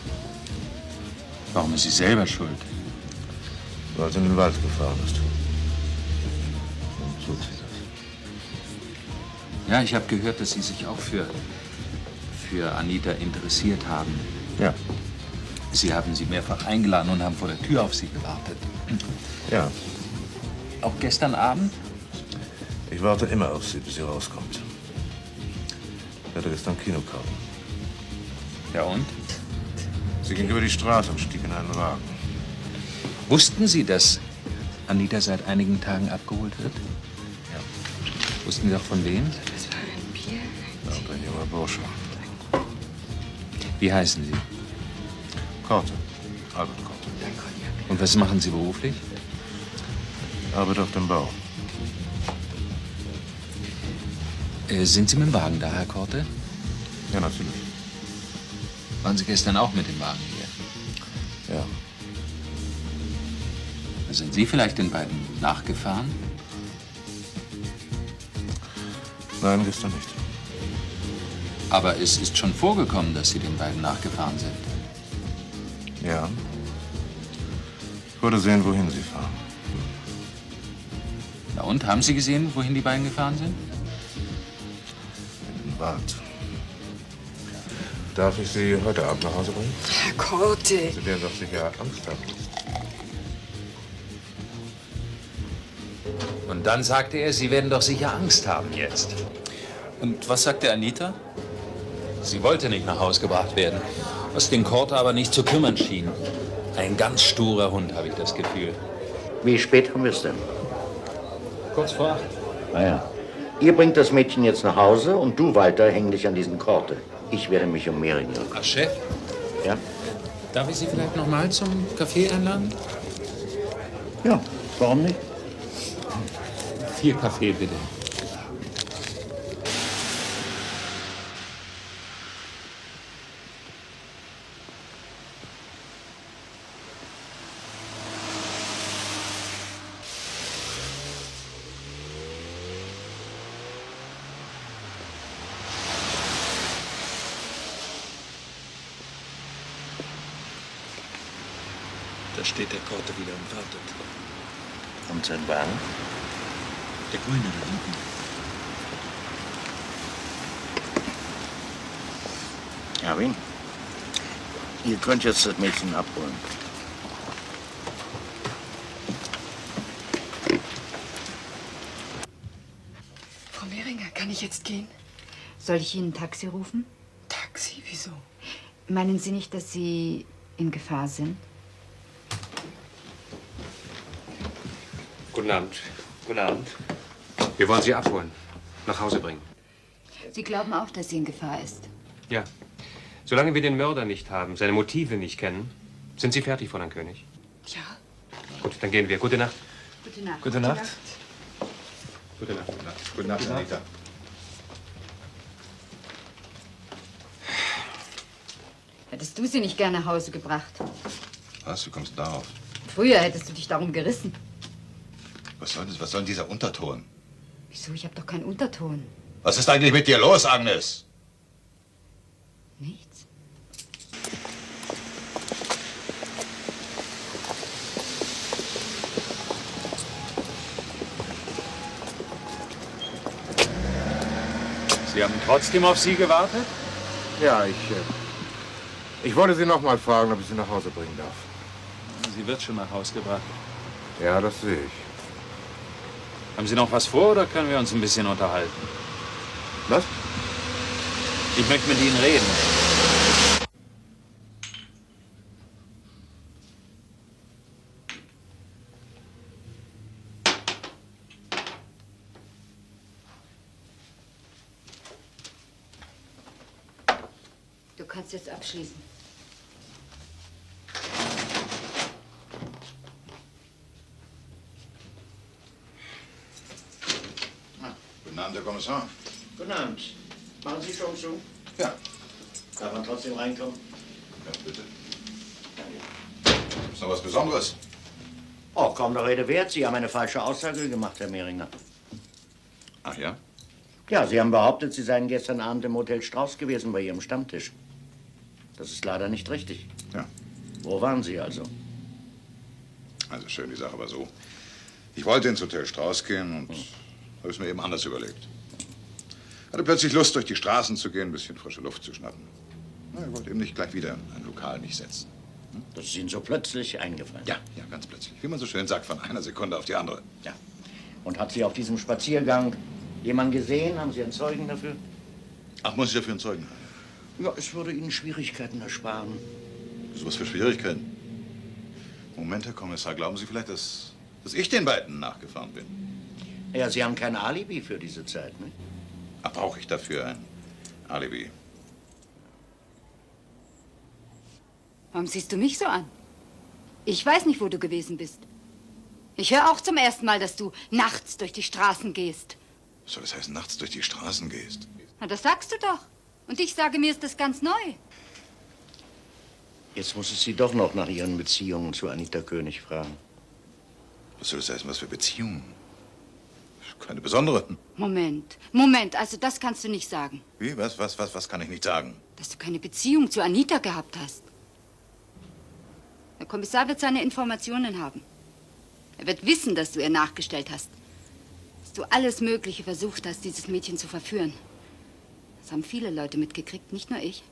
S13: Warum ist sie selber schuld?
S17: Weil sie in den Wald gefahren ist. Und tut sie das.
S13: Ja, ich habe gehört, dass Sie sich auch für Anita interessiert haben.
S17: Ja.
S13: Sie haben sie mehrfach eingeladen und haben vor der Tür auf sie gewartet.
S17: Ja.
S13: Auch gestern Abend?
S17: Ich warte immer auf sie, bis sie rauskommt. Ich hatte gestern Kinokarten.
S13: Ja, und?
S17: Sie ging über die Straße und stieg in einen Wagen.
S13: Wussten Sie, dass Anita seit einigen Tagen abgeholt wird?
S17: Ja.
S13: Wussten Sie auch von wem?
S9: Das war ein Bier.
S17: Ein junger Bursche.
S13: Wie heißen Sie?
S17: Korte. Albert Korte.
S13: Und was machen Sie beruflich?
S17: Arbeit auf dem Bau.
S13: Sind Sie mit dem Wagen da, Herr Korte?
S17: Ja, natürlich.
S13: Waren Sie gestern auch mit dem Wagen hier?
S17: Ja.
S13: Sind Sie vielleicht den beiden nachgefahren?
S17: Nein, gestern nicht.
S13: Aber es ist schon vorgekommen, dass Sie den beiden nachgefahren sind.
S17: Ja. Ich wollte sehen, wohin sie fahren.
S13: Na und, haben Sie gesehen, wohin die beiden gefahren sind?
S17: In den Wald. Darf ich Sie heute Abend nach Hause bringen?
S9: Herr Korte.
S17: Sie werden doch sicher Angst haben.
S13: Und dann sagte er, Sie werden doch sicher Angst haben jetzt.
S8: Und was sagte Anita?
S13: Sie wollte nicht nach Hause gebracht werden, was den Korte aber nicht zu kümmern schien. Ein ganz sturer Hund, habe ich das Gefühl.
S12: Wie spät haben wir es denn?
S13: Kurz vor 8.
S12: Ah ja. Ihr bringt das Mädchen jetzt nach Hause und du, Walter, häng dich an diesen Korte. Ich werde mich um Mehringer.
S13: Ach, Chef?
S12: Ja?
S13: Darf ich Sie vielleicht noch mal zum Kaffee einladen?
S12: Ja, warum nicht?
S13: 4 Kaffee, bitte.
S8: Da steht der Korte wieder und wartet.
S12: Und sein Wagen?
S8: Der Grüne da hinten.
S12: Erwin, ihr könnt jetzt das Mädchen abholen.
S9: Frau Mehringer, kann ich jetzt gehen?
S4: Soll ich Ihnen ein Taxi rufen?
S9: Taxi? Wieso?
S4: Meinen Sie nicht, dass Sie in Gefahr sind?
S18: Guten Abend. Guten Abend. Wir wollen Sie abholen, nach Hause bringen.
S4: Sie glauben auch, dass sie in Gefahr ist?
S18: Ja. Solange wir den Mörder nicht haben, seine Motive nicht kennen, sind Sie fertig, Fräulein König.
S9: Ja.
S18: Gut, dann gehen wir. Gute Nacht.
S4: Gute Nacht.
S18: Gute Nacht.
S14: Gute Nacht. Gute Nacht. Gute Nacht, Anita.
S4: Hättest du sie nicht gerne nach Hause gebracht?
S14: Was? Wie kommst du darauf?
S4: Früher hättest du dich darum gerissen.
S14: Was soll das? Was soll denn dieser Unterton?
S4: Wieso? Ich habe doch keinen Unterton.
S14: Was ist eigentlich mit dir los, Agnes?
S4: Nichts.
S13: Sie haben trotzdem auf Sie gewartet?
S17: Ja, ich wollte Sie noch mal fragen, ob ich Sie nach Hause bringen darf.
S13: Sie wird schon nach Hause gebracht.
S17: Ja, das sehe ich.
S13: Haben Sie noch was vor oder können wir uns ein bisschen unterhalten?
S17: Was?
S13: Ich möchte mit Ihnen reden.
S4: Du kannst jetzt abschließen.
S14: Guten Abend, Herr Kommissar.
S12: Guten Abend. Machen Sie schon zu?
S14: Ja.
S12: Darf man trotzdem reinkommen?
S14: Ja, bitte. Ist noch was Besonderes?
S12: Oh, kaum der Rede wert. Sie haben eine falsche Aussage gemacht, Herr Mehringer.
S14: Ach ja?
S12: Ja, Sie haben behauptet, Sie seien gestern Abend im Hotel Strauß gewesen bei Ihrem Stammtisch. Das ist leider nicht richtig.
S14: Ja.
S12: Wo waren Sie also?
S14: Also schön, die Sache war so. Ich wollte ins Hotel Strauß gehen und habe es mir eben anders überlegt. Hatte plötzlich Lust, durch die Straßen zu gehen, ein bisschen frische Luft zu schnappen. Na, ich wollte eben nicht gleich wieder in ein Lokal mich setzen.
S12: Das ist Ihnen so plötzlich eingefallen?
S14: Ja, ganz plötzlich. Wie man so schön sagt, von einer Sekunde auf die andere.
S12: Ja. Und hat Sie auf diesem Spaziergang jemand gesehen? Haben Sie einen Zeugen dafür?
S14: Ach, muss ich dafür einen Zeugen haben?
S12: Ja, es würde Ihnen Schwierigkeiten ersparen.
S14: So was für Schwierigkeiten? Moment, Herr Kommissar, glauben Sie vielleicht, dass ich den beiden nachgefahren bin?
S12: Ja, Sie haben kein Alibi für diese Zeit, ne?
S14: Ach, brauche ich dafür ein Alibi?
S4: Warum siehst du mich so an? Ich weiß nicht, wo du gewesen bist. Ich höre auch zum ersten Mal, dass du nachts durch die Straßen gehst.
S14: Was soll das heißen, nachts durch die Straßen gehst?
S4: Na, das sagst du doch. Und ich sage, mir ist das ganz neu.
S12: Jetzt muss ich Sie doch noch nach Ihren Beziehungen zu Anita König fragen.
S14: Was soll das heißen, was für Beziehungen? Keine besonderen.
S4: Moment, also das kannst du nicht sagen.
S14: Wie? Was kann ich nicht sagen?
S4: Dass du keine Beziehung zu Anita gehabt hast. Der Kommissar wird seine Informationen haben. Er wird wissen, dass du ihr nachgestellt hast. Dass du alles Mögliche versucht hast, dieses Mädchen zu verführen. Das haben viele Leute mitgekriegt, nicht nur ich.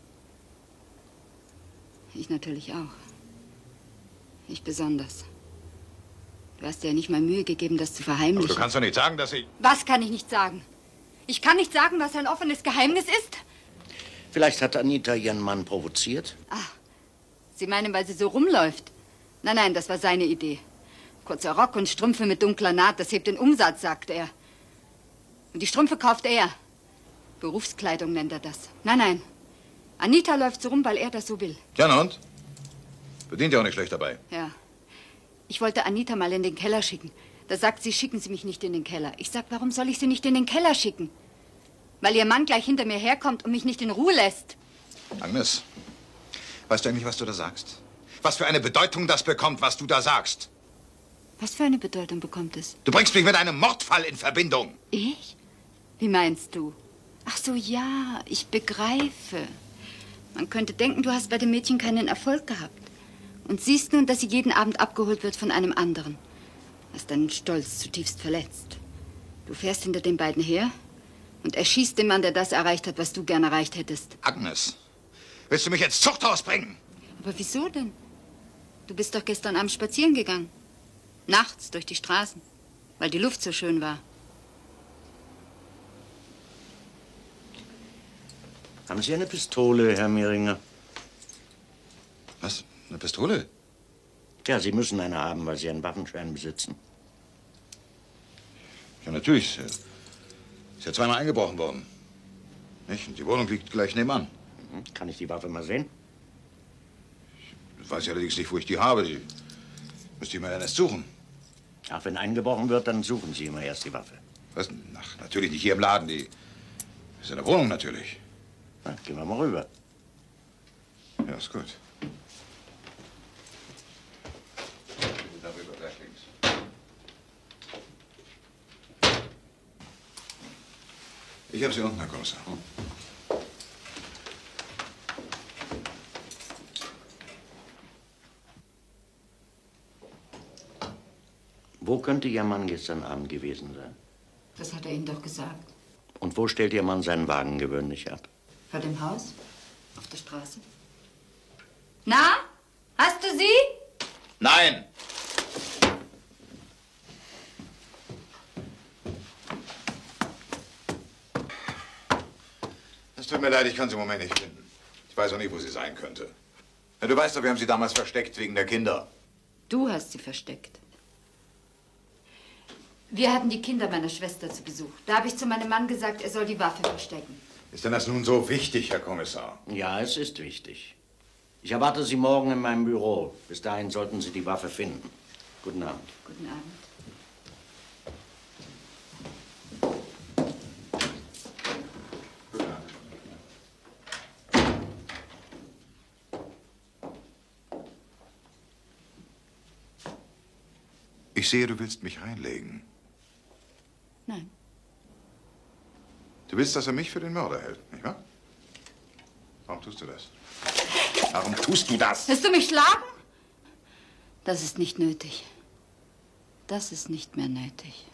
S4: Ich natürlich auch. Ich besonders. Du hast dir ja nicht mal Mühe gegeben, das zu verheimlichen.
S14: Aber du kannst doch nicht sagen, dass ich...
S4: Was kann ich nicht sagen? Ich kann nicht sagen, was ein offenes Geheimnis ist.
S12: Vielleicht hat Anita ihren Mann provoziert?
S4: Sie meinen, weil sie so rumläuft? Nein, das war seine Idee. Kurzer Rock und Strümpfe mit dunkler Naht, das hebt den Umsatz, sagt er. Und die Strümpfe kauft er. Berufskleidung nennt er das. Nein. Anita läuft so rum, weil er das so will.
S14: Ja, na und? Verdient ja auch nicht schlecht dabei.
S4: Ja. Ich wollte Anita mal in den Keller schicken. Da sagt sie, schicken Sie mich nicht in den Keller. Ich sag, warum soll ich Sie nicht in den Keller schicken? Weil Ihr Mann gleich hinter mir herkommt und mich nicht in Ruhe lässt.
S14: Agnes, weißt du eigentlich, was du da sagst? Was für eine Bedeutung das bekommt, was du da sagst?
S4: Was für eine Bedeutung bekommt es?
S14: Du bringst mich mit einem Mordfall in Verbindung.
S4: Ich? Wie meinst du? Ach so, ja, ich begreife. Man könnte denken, du hast bei dem Mädchen keinen Erfolg gehabt. Und siehst nun, dass sie jeden Abend abgeholt wird von einem anderen. Was deinen Stolz zutiefst verletzt. Du fährst hinter den beiden her und erschießt den Mann, der das erreicht hat, was du gern erreicht hättest.
S14: Agnes, willst du mich ins Zuchthaus bringen?
S4: Aber wieso denn? Du bist doch gestern Abend spazieren gegangen. Nachts durch die Straßen, weil die Luft so schön war.
S12: Haben Sie eine Pistole, Herr Mehringer?
S14: Was? Eine Pistole?
S12: Ja, Sie müssen eine haben, weil Sie einen Waffenschein besitzen.
S14: Ja, natürlich. Ist ja zweimal eingebrochen worden. Nicht? Und die Wohnung liegt gleich nebenan.
S12: Kann ich die Waffe mal sehen?
S14: Ich weiß allerdings nicht, wo ich die habe. Die Müsst ihr mal erst suchen.
S12: Ach, wenn eingebrochen wird, dann suchen Sie immer erst die Waffe.
S14: Was? Ach, natürlich nicht hier im Laden. Die ist in der Wohnung natürlich.
S12: Na, gehen wir mal rüber.
S14: Ja, ist gut. Darüber, gleich links. Ich habe Sie unten, Herr Kommissar.
S12: Wo könnte Ihr Mann gestern Abend gewesen sein?
S4: Das hat er Ihnen doch gesagt.
S12: Und wo stellt Ihr Mann seinen Wagen gewöhnlich ab?
S4: Vor dem Haus? Auf der Straße? Na? Hast du sie?
S14: Nein! Es tut mir leid, ich kann sie im Moment nicht finden. Ich weiß auch nicht, wo sie sein könnte. Ja, du weißt doch, wir haben sie damals versteckt wegen der Kinder.
S4: Du hast sie versteckt. Wir hatten die Kinder meiner Schwester zu Besuch. Da habe ich zu meinem Mann gesagt, er soll die Waffe verstecken.
S14: Ist denn das nun so wichtig, Herr Kommissar?
S12: Ja, es ist wichtig. Ich erwarte Sie morgen in meinem Büro. Bis dahin sollten Sie die Waffe finden. Guten Abend.
S4: Guten Abend.
S14: Ich sehe, du willst mich reinlegen.
S4: Nein.
S14: Du willst, dass er mich für den Mörder hält, nicht wahr? Warum tust du das? Warum tust du das?
S4: Willst du mich schlagen? Das ist nicht nötig. Das ist nicht mehr nötig.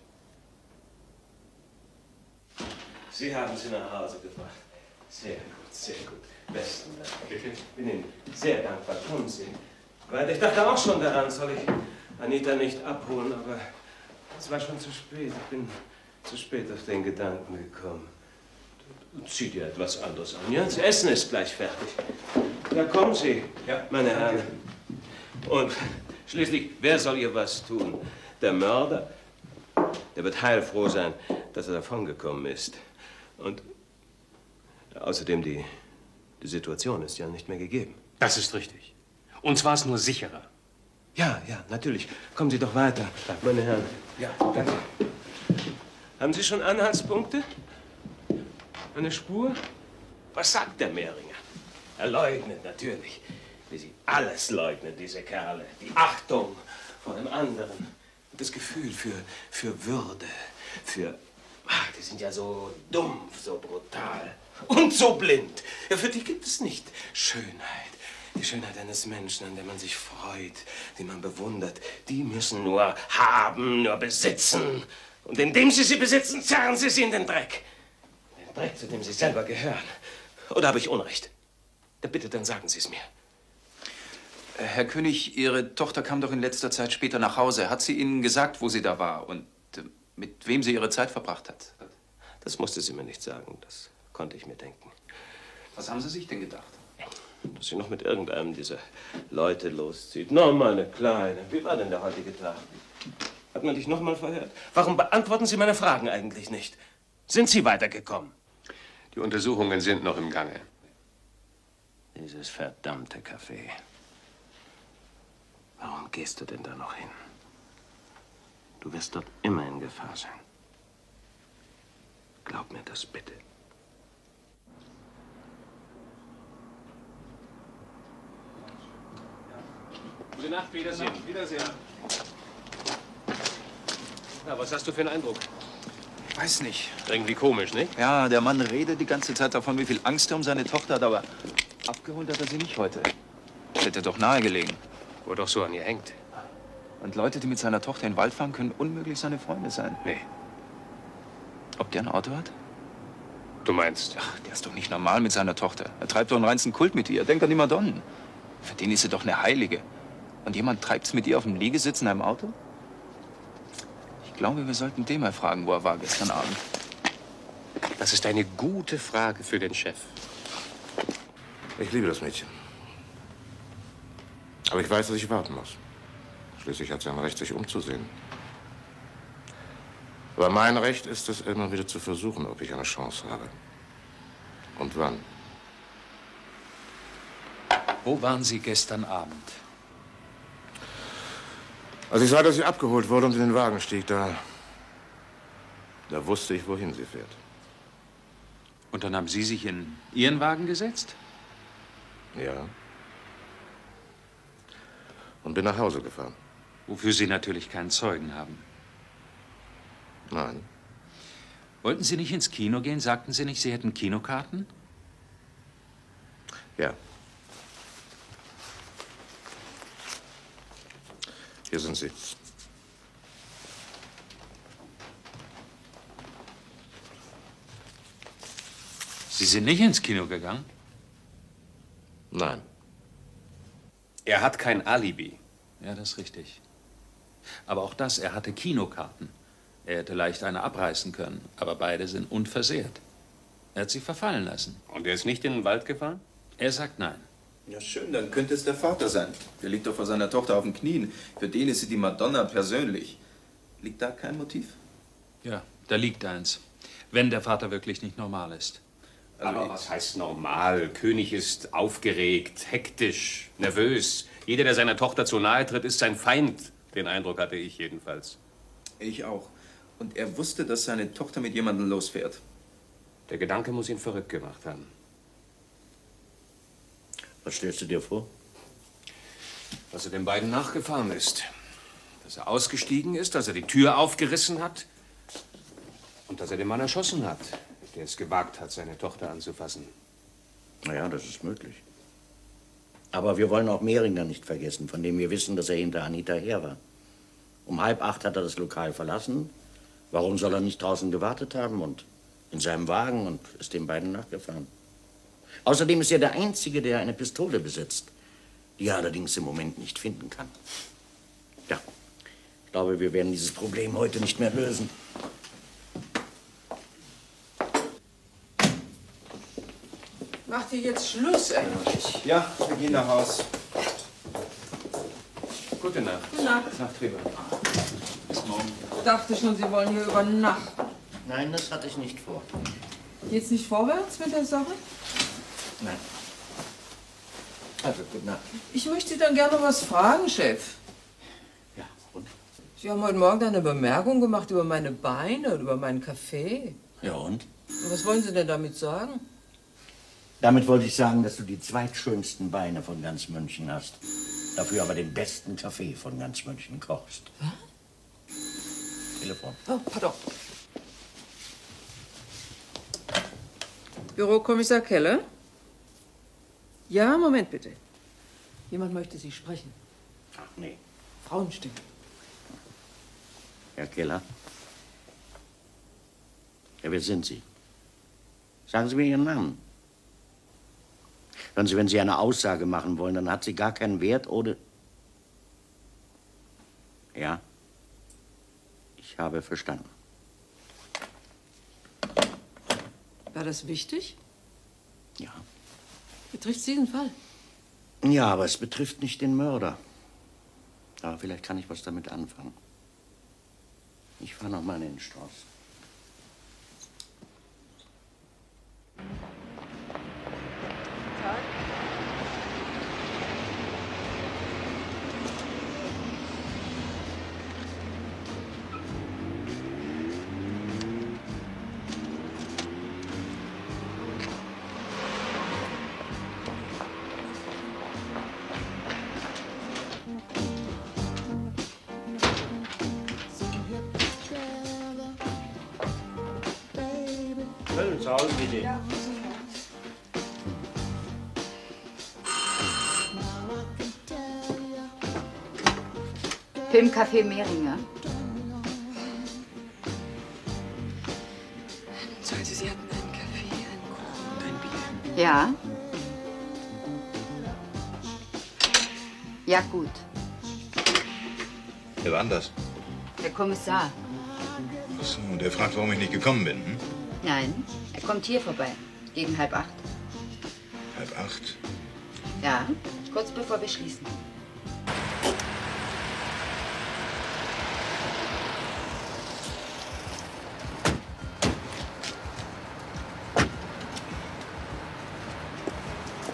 S15: Sie haben sie nach Hause gebracht. Sehr gut, sehr gut. Besten Dank. Ich bin Ihnen sehr dankbar. Kommen Sie. Weil ich dachte auch schon daran, soll ich Anita nicht abholen, aber es war schon zu spät. Ich bin zu spät auf den Gedanken gekommen. Zieh dir etwas anderes an, ja? Das Essen ist gleich fertig. Ja, kommen Sie, ja, meine Herren. Und schließlich, wer soll ihr was tun? Der Mörder? Der wird heilfroh sein, dass er davongekommen ist. Und außerdem, die Situation ist ja nicht mehr gegeben.
S18: Das ist richtig. Uns war es nur sicherer.
S15: Ja, ja, natürlich. Kommen Sie doch weiter, meine Herren.
S18: Ja, danke.
S15: Haben Sie schon Anhaltspunkte? Eine Spur? Was sagt der Mehringer? Er leugnet natürlich, wie sie alles leugnen, diese Kerle. Die Achtung vor dem anderen. Und das Gefühl für Würde, für... Ach, die sind ja so dumpf, so brutal und so blind. Ja, für die gibt es nicht Schönheit. Die Schönheit eines Menschen, an der man sich freut, die man bewundert, die müssen nur haben, nur besitzen. Und indem sie besitzen, zerren sie in den Dreck. Den Dreck, zu dem sie selber gehören. Oder habe ich Unrecht? Ja, bitte, dann sagen Sie es mir.
S16: Herr König, Ihre Tochter kam doch in letzter Zeit später nach Hause. Hat sie Ihnen gesagt, wo sie da war und mit wem sie ihre Zeit verbracht hat?
S15: Das musste sie mir nicht sagen. Das konnte ich mir denken.
S16: Was haben Sie sich denn gedacht?
S15: Dass sie noch mit irgendeinem dieser Leute loszieht. No, meine Kleine, wie war denn der heutige Tag? Hat man dich noch mal verhört? Warum beantworten Sie meine Fragen eigentlich nicht? Sind Sie weitergekommen?
S17: Die Untersuchungen sind noch im Gange.
S15: Dieses verdammte Café. Warum gehst du denn da noch hin? Du wirst dort immer in Gefahr sein. Glaub mir das bitte.
S18: Gute Nacht, Wiedersehen.
S16: Wiedersehen.
S18: Na, was hast du für einen Eindruck?
S13: Weiß nicht.
S18: Irgendwie komisch, nicht?
S13: Ja, der Mann redet die ganze Zeit davon, wie viel Angst er um seine Tochter hat, aber abgeholt hat er sie nicht heute. Das hätte doch nahegelegen.
S18: Wo er doch so an ihr hängt.
S13: Und Leute, die mit seiner Tochter in den Wald fahren, können unmöglich seine Freunde sein.
S18: Nee.
S13: Ob der ein Auto hat?
S18: Du meinst?
S13: Ach, der ist doch nicht normal mit seiner Tochter. Er treibt doch einen reinsten Kult mit ihr. Denk an die Madonnen. Für den ist sie doch eine Heilige. Und jemand treibt's mit ihr auf dem Liegesitz in einem Auto? Ich glaube, wir sollten den mal fragen, wo er war gestern Abend.
S18: Das ist eine gute Frage für den Chef.
S17: Ich liebe das Mädchen. Aber ich weiß, dass ich warten muss. Schließlich hat sie ein Recht, sich umzusehen. Aber mein Recht ist es, immer wieder zu versuchen, ob ich eine Chance habe. Und wann.
S13: Wo waren Sie gestern Abend?
S17: Als ich sah, dass sie abgeholt wurde und in den Wagen stieg, da wusste ich, wohin sie fährt.
S18: Und dann haben Sie sich in Ihren Wagen gesetzt?
S17: Ja. Und bin nach Hause gefahren.
S18: Wofür Sie natürlich keinen Zeugen haben.
S17: Nein.
S18: Wollten Sie nicht ins Kino gehen? Sagten Sie nicht, Sie hätten Kinokarten?
S17: Ja. Hier sind sie.
S18: Sie sind nicht ins Kino gegangen?
S17: Nein.
S5: Er hat kein Alibi.
S18: Ja, das ist richtig. Aber auch das, er hatte Kinokarten. Er hätte leicht eine abreißen können, aber beide sind unversehrt. Er hat sie verfallen lassen.
S5: Und er ist nicht in den Wald gefahren?
S18: Er sagt nein.
S13: Ja, schön, dann könnte es der Vater sein. Der liegt doch vor seiner Tochter auf den Knien. Für den ist sie die Madonna persönlich. Liegt da kein Motiv?
S18: Ja, da liegt eins. Wenn der Vater wirklich nicht normal ist.
S5: Aber was heißt normal? König ist aufgeregt, hektisch, nervös. Jeder, der seiner Tochter zu nahe tritt, ist sein Feind. Den Eindruck hatte ich jedenfalls.
S13: Ich auch. Und er wusste, dass seine Tochter mit jemandem losfährt.
S5: Der Gedanke muss ihn verrückt gemacht haben.
S12: Was stellst du dir vor?
S5: Dass er den beiden nachgefahren ist. Dass er ausgestiegen ist, dass er die Tür aufgerissen hat. Und dass er den Mann erschossen hat, der es gewagt hat, seine Tochter anzufassen.
S12: Naja, das ist möglich. Aber wir wollen auch Mehringer nicht vergessen, von dem wir wissen, dass er hinter Anita her war. Um 7:30 hat er das Lokal verlassen. Warum soll er nicht draußen gewartet haben und in seinem Wagen und ist den beiden nachgefahren? Außerdem ist er der Einzige, der eine Pistole besitzt, die er allerdings im Moment nicht finden kann. Ja, ich glaube, wir werden dieses Problem heute nicht mehr lösen.
S19: Macht ihr jetzt Schluss endlich?
S13: Ja, wir gehen nach Haus.
S5: Gute Nacht.
S19: Gute Nacht.
S5: Nacht, Reba. Bis morgen.
S19: Ich dachte schon, Sie wollen hier übernachten.
S12: Nein, das hatte ich nicht vor.
S19: Geht's nicht vorwärts mit der Sache?
S12: Nein. Also, gute Nacht.
S19: Ich möchte Sie dann gerne was fragen, Chef.
S12: Ja, und?
S19: Sie haben heute Morgen eine Bemerkung gemacht über meine Beine und über meinen Kaffee.
S12: Ja, und?
S19: Und was wollen Sie denn damit sagen?
S12: Damit wollte ich sagen, dass du die zweitschönsten Beine von ganz München hast. Dafür aber den besten Kaffee von ganz München kochst.
S19: Was?
S12: Telefon.
S19: Oh, pardon. Bürokommissar Keller? Ja, Moment bitte. Jemand möchte Sie sprechen.
S12: Ach, nee.
S19: Frauenstimme.
S12: Herr Keller? Ja, wer sind Sie? Sagen Sie mir Ihren Namen. Hören Sie, wenn Sie eine Aussage machen wollen, dann hat sie gar keinen Wert oder... Ja? Ich habe verstanden.
S19: War das wichtig?
S12: Ja.
S19: Betrifft Sie den Fall?
S12: Ja, aber es betrifft nicht den Mörder. Aber vielleicht kann ich was damit anfangen. Ich fahre noch mal in den Strauß. Köln zu Hause, bitte.
S19: Ja.
S4: Filmcafé Mehringer.
S1: Sagen Sie, Sie hatten einen Kaffee, einen Kuchen und ein Bier.
S4: Ja. Ja, gut.
S14: Wer war denn das?
S4: Der Kommissar.
S14: Ach so, und der fragt, warum ich nicht gekommen bin. Hm?
S4: Nein, er kommt hier vorbei. Gegen 7:30.
S14: 7:30?
S4: Ja, kurz bevor wir schließen.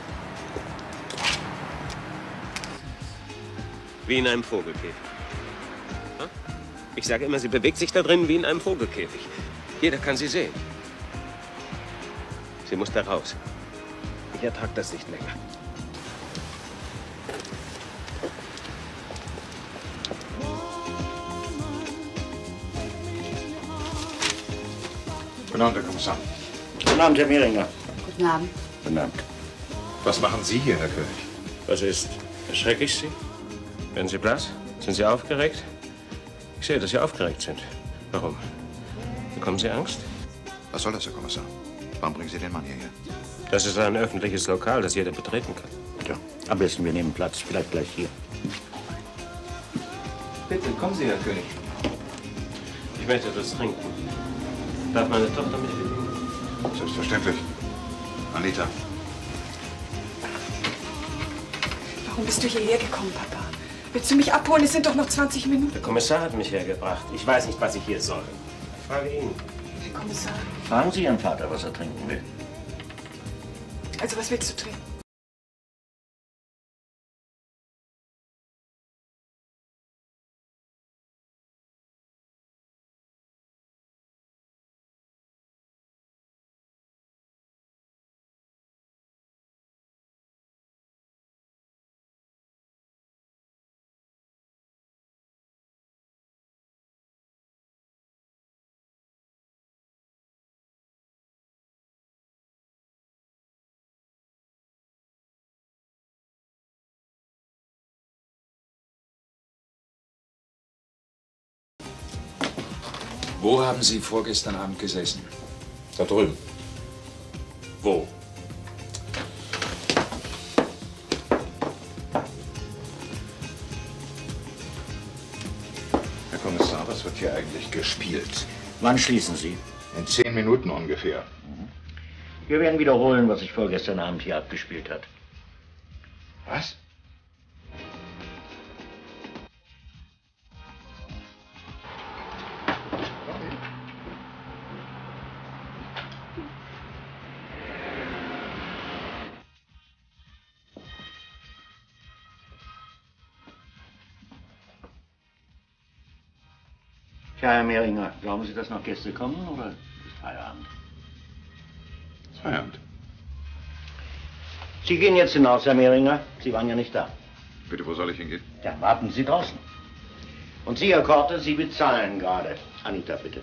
S15: Wie in einem Vogelkäfig. Ich sage immer, sie bewegt sich da drin wie in einem Vogelkäfig. Jeder kann sie sehen. Sie muss da raus. Ich ertrage das nicht länger.
S14: Guten Abend, Herr Kommissar.
S12: Guten Abend, Herr Mehringer.
S4: Guten Abend.
S12: Guten Abend.
S14: Was machen Sie hier, Herr König?
S15: Was ist? Erschrecke ich Sie? Werden Sie blass? Sind Sie aufgeregt? Ich sehe, dass Sie aufgeregt sind. Warum? Bekommen Sie Angst?
S14: Was soll das, Herr Kommissar? Warum bringen Sie den Mann hierher?
S15: Das ist ein öffentliches Lokal, das jeder betreten kann.
S12: Ja, am besten wir nehmen Platz. Vielleicht gleich hier.
S13: Bitte, kommen Sie, Herr König.
S15: Ich möchte etwas trinken. Darf meine Tochter mitbringen?
S14: Selbstverständlich. Anita.
S9: Warum bist du hierher gekommen, Papa? Willst du mich abholen? Es sind doch noch 20 Minuten.
S15: Der Kommissar hat mich hergebracht. Ich weiß nicht, was ich hier soll. Ich frage ihn.
S9: Herr Kommissar,
S12: Fragen Sie Ihren Vater, was er trinken will.
S9: also was willst du trinken?
S18: Wo haben Sie vorgestern Abend gesessen?
S14: Da drüben.
S15: Wo?
S14: Herr Kommissar, was wird hier eigentlich gespielt?
S12: Wann schließen Sie?
S14: In 10 Minuten ungefähr.
S12: Wir werden wiederholen, was sich vorgestern Abend hier abgespielt hat.
S14: Was?
S12: Tja, Herr Mehringer, glauben Sie, dass noch Gäste kommen oder ist Feierabend?
S14: Feierabend.
S12: Sie gehen jetzt hinaus, Herr Mehringer. Sie waren ja nicht da.
S14: Bitte, wo soll ich hingehen?
S12: Dann warten Sie draußen. Und Sie, Herr Korte, Sie bezahlen gerade. Anita, bitte.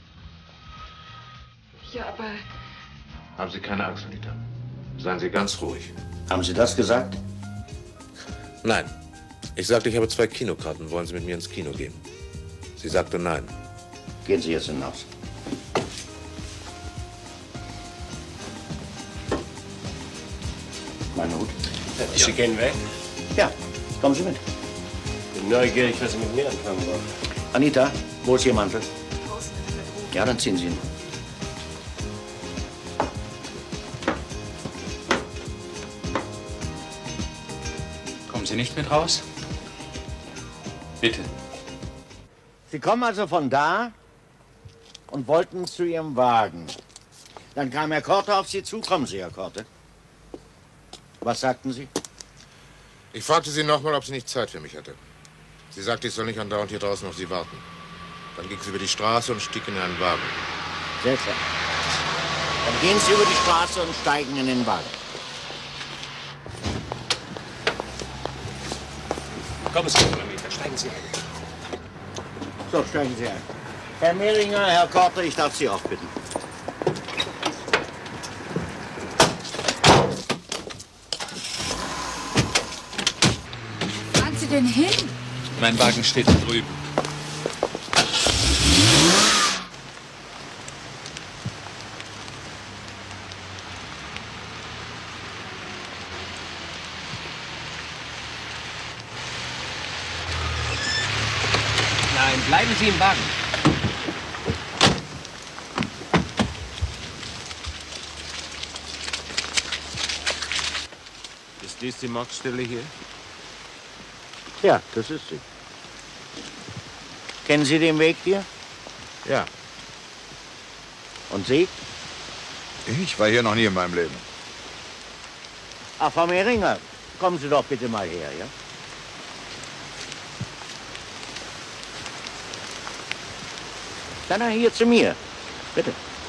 S9: Ja, aber
S17: Haben Sie keine Angst, Anita. Seien Sie ganz ruhig.
S12: Haben Sie das gesagt?
S17: Nein. Ich sagte, ich habe 2 Kinokarten. Wollen Sie mit mir ins Kino gehen? Sie sagte nein.
S12: Gehen Sie jetzt hinaus. Mein Hut.
S15: Sie gehen weg?
S12: Ja, kommen Sie mit.
S15: Ich bin neugierig, was Sie mit mir anfangen wollen.
S12: Anita, wo ist Ihr Mantel? Ja, dann ziehen Sie ihn.
S18: Kommen Sie nicht mit raus? Bitte.
S12: Sie kommen also von da und wollten zu Ihrem Wagen. Dann kam Herr Korte auf Sie zu. Kommen Sie, Herr Korte. Was sagten Sie?
S17: Ich fragte sie nochmal, ob sie nicht Zeit für mich hätte. Sie sagte, ich soll nicht andauernd hier draußen auf sie warten. Dann ging sie über die Straße und stieg in einen Wagen.
S12: Sehr schön. Dann gehen Sie über die Straße und steigen in den Wagen.
S15: Komm, es kommt, Anita. Steigen Sie ein.
S12: So, steigen Sie ein. Herr Mehringer, Herr Korte, ich darf Sie auch bitten.
S4: Wo fahren Sie denn hin?
S18: Mein Wagen steht da drüben.
S15: Nein, bleiben Sie im Wagen. Ist dies die Marktstelle hier?
S12: Ja, das ist sie. Kennen Sie den Weg hier?
S14: Ja.
S12: Und Sie?
S14: Ich war hier noch nie in meinem Leben.
S12: Ach, Frau Mehringer, kommen Sie doch bitte mal her, ja? Dann hier zu mir. Bitte.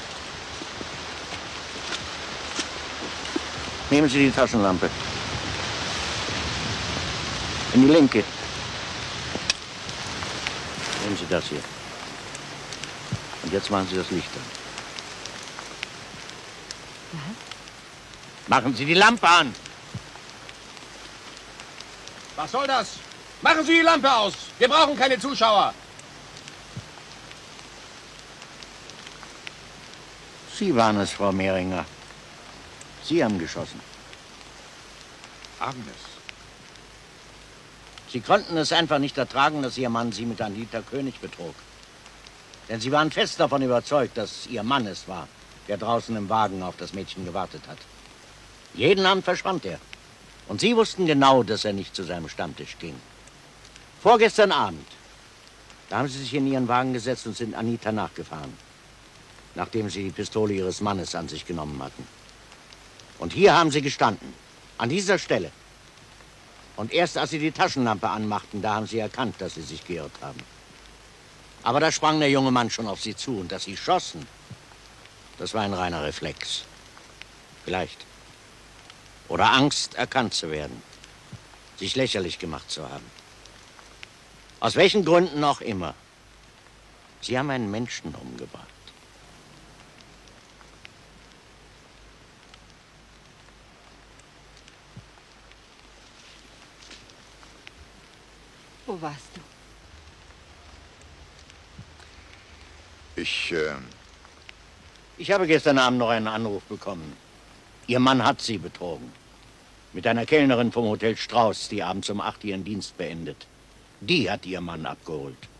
S12: Nehmen Sie die Taschenlampe. In die linke. Nehmen Sie das hier. Und jetzt machen Sie das Licht an. Machen Sie die Lampe an!
S5: Was soll das? Machen Sie die Lampe aus! Wir brauchen keine Zuschauer!
S12: Sie waren es, Frau Mehringer. Sie haben geschossen.
S14: Agnes.
S12: Sie konnten es einfach nicht ertragen, dass Ihr Mann Sie mit Anita König betrog. Denn Sie waren fest davon überzeugt, dass Ihr Mann es war, der draußen im Wagen auf das Mädchen gewartet hat. Jeden Abend verschwand er. Und Sie wussten genau, dass er nicht zu seinem Stammtisch ging. Vorgestern Abend, da haben Sie sich in Ihren Wagen gesetzt und sind Anita nachgefahren, nachdem Sie die Pistole Ihres Mannes an sich genommen hatten. Und hier haben Sie gestanden, an dieser Stelle. Und erst als Sie die Taschenlampe anmachten, da haben Sie erkannt, dass Sie sich geirrt haben. Aber da sprang der junge Mann schon auf Sie zu und dass Sie schossen, das war ein reiner Reflex. Vielleicht. Oder Angst, erkannt zu werden, sich lächerlich gemacht zu haben. Aus welchen Gründen auch immer. Sie haben einen Menschen umgebracht.
S4: Wo warst du?
S12: Ich habe gestern Abend noch einen Anruf bekommen. Ihr Mann hat Sie betrogen. Mit einer Kellnerin vom Hotel Strauß, die abends um 8 ihren Dienst beendet. Die hat Ihr Mann abgeholt.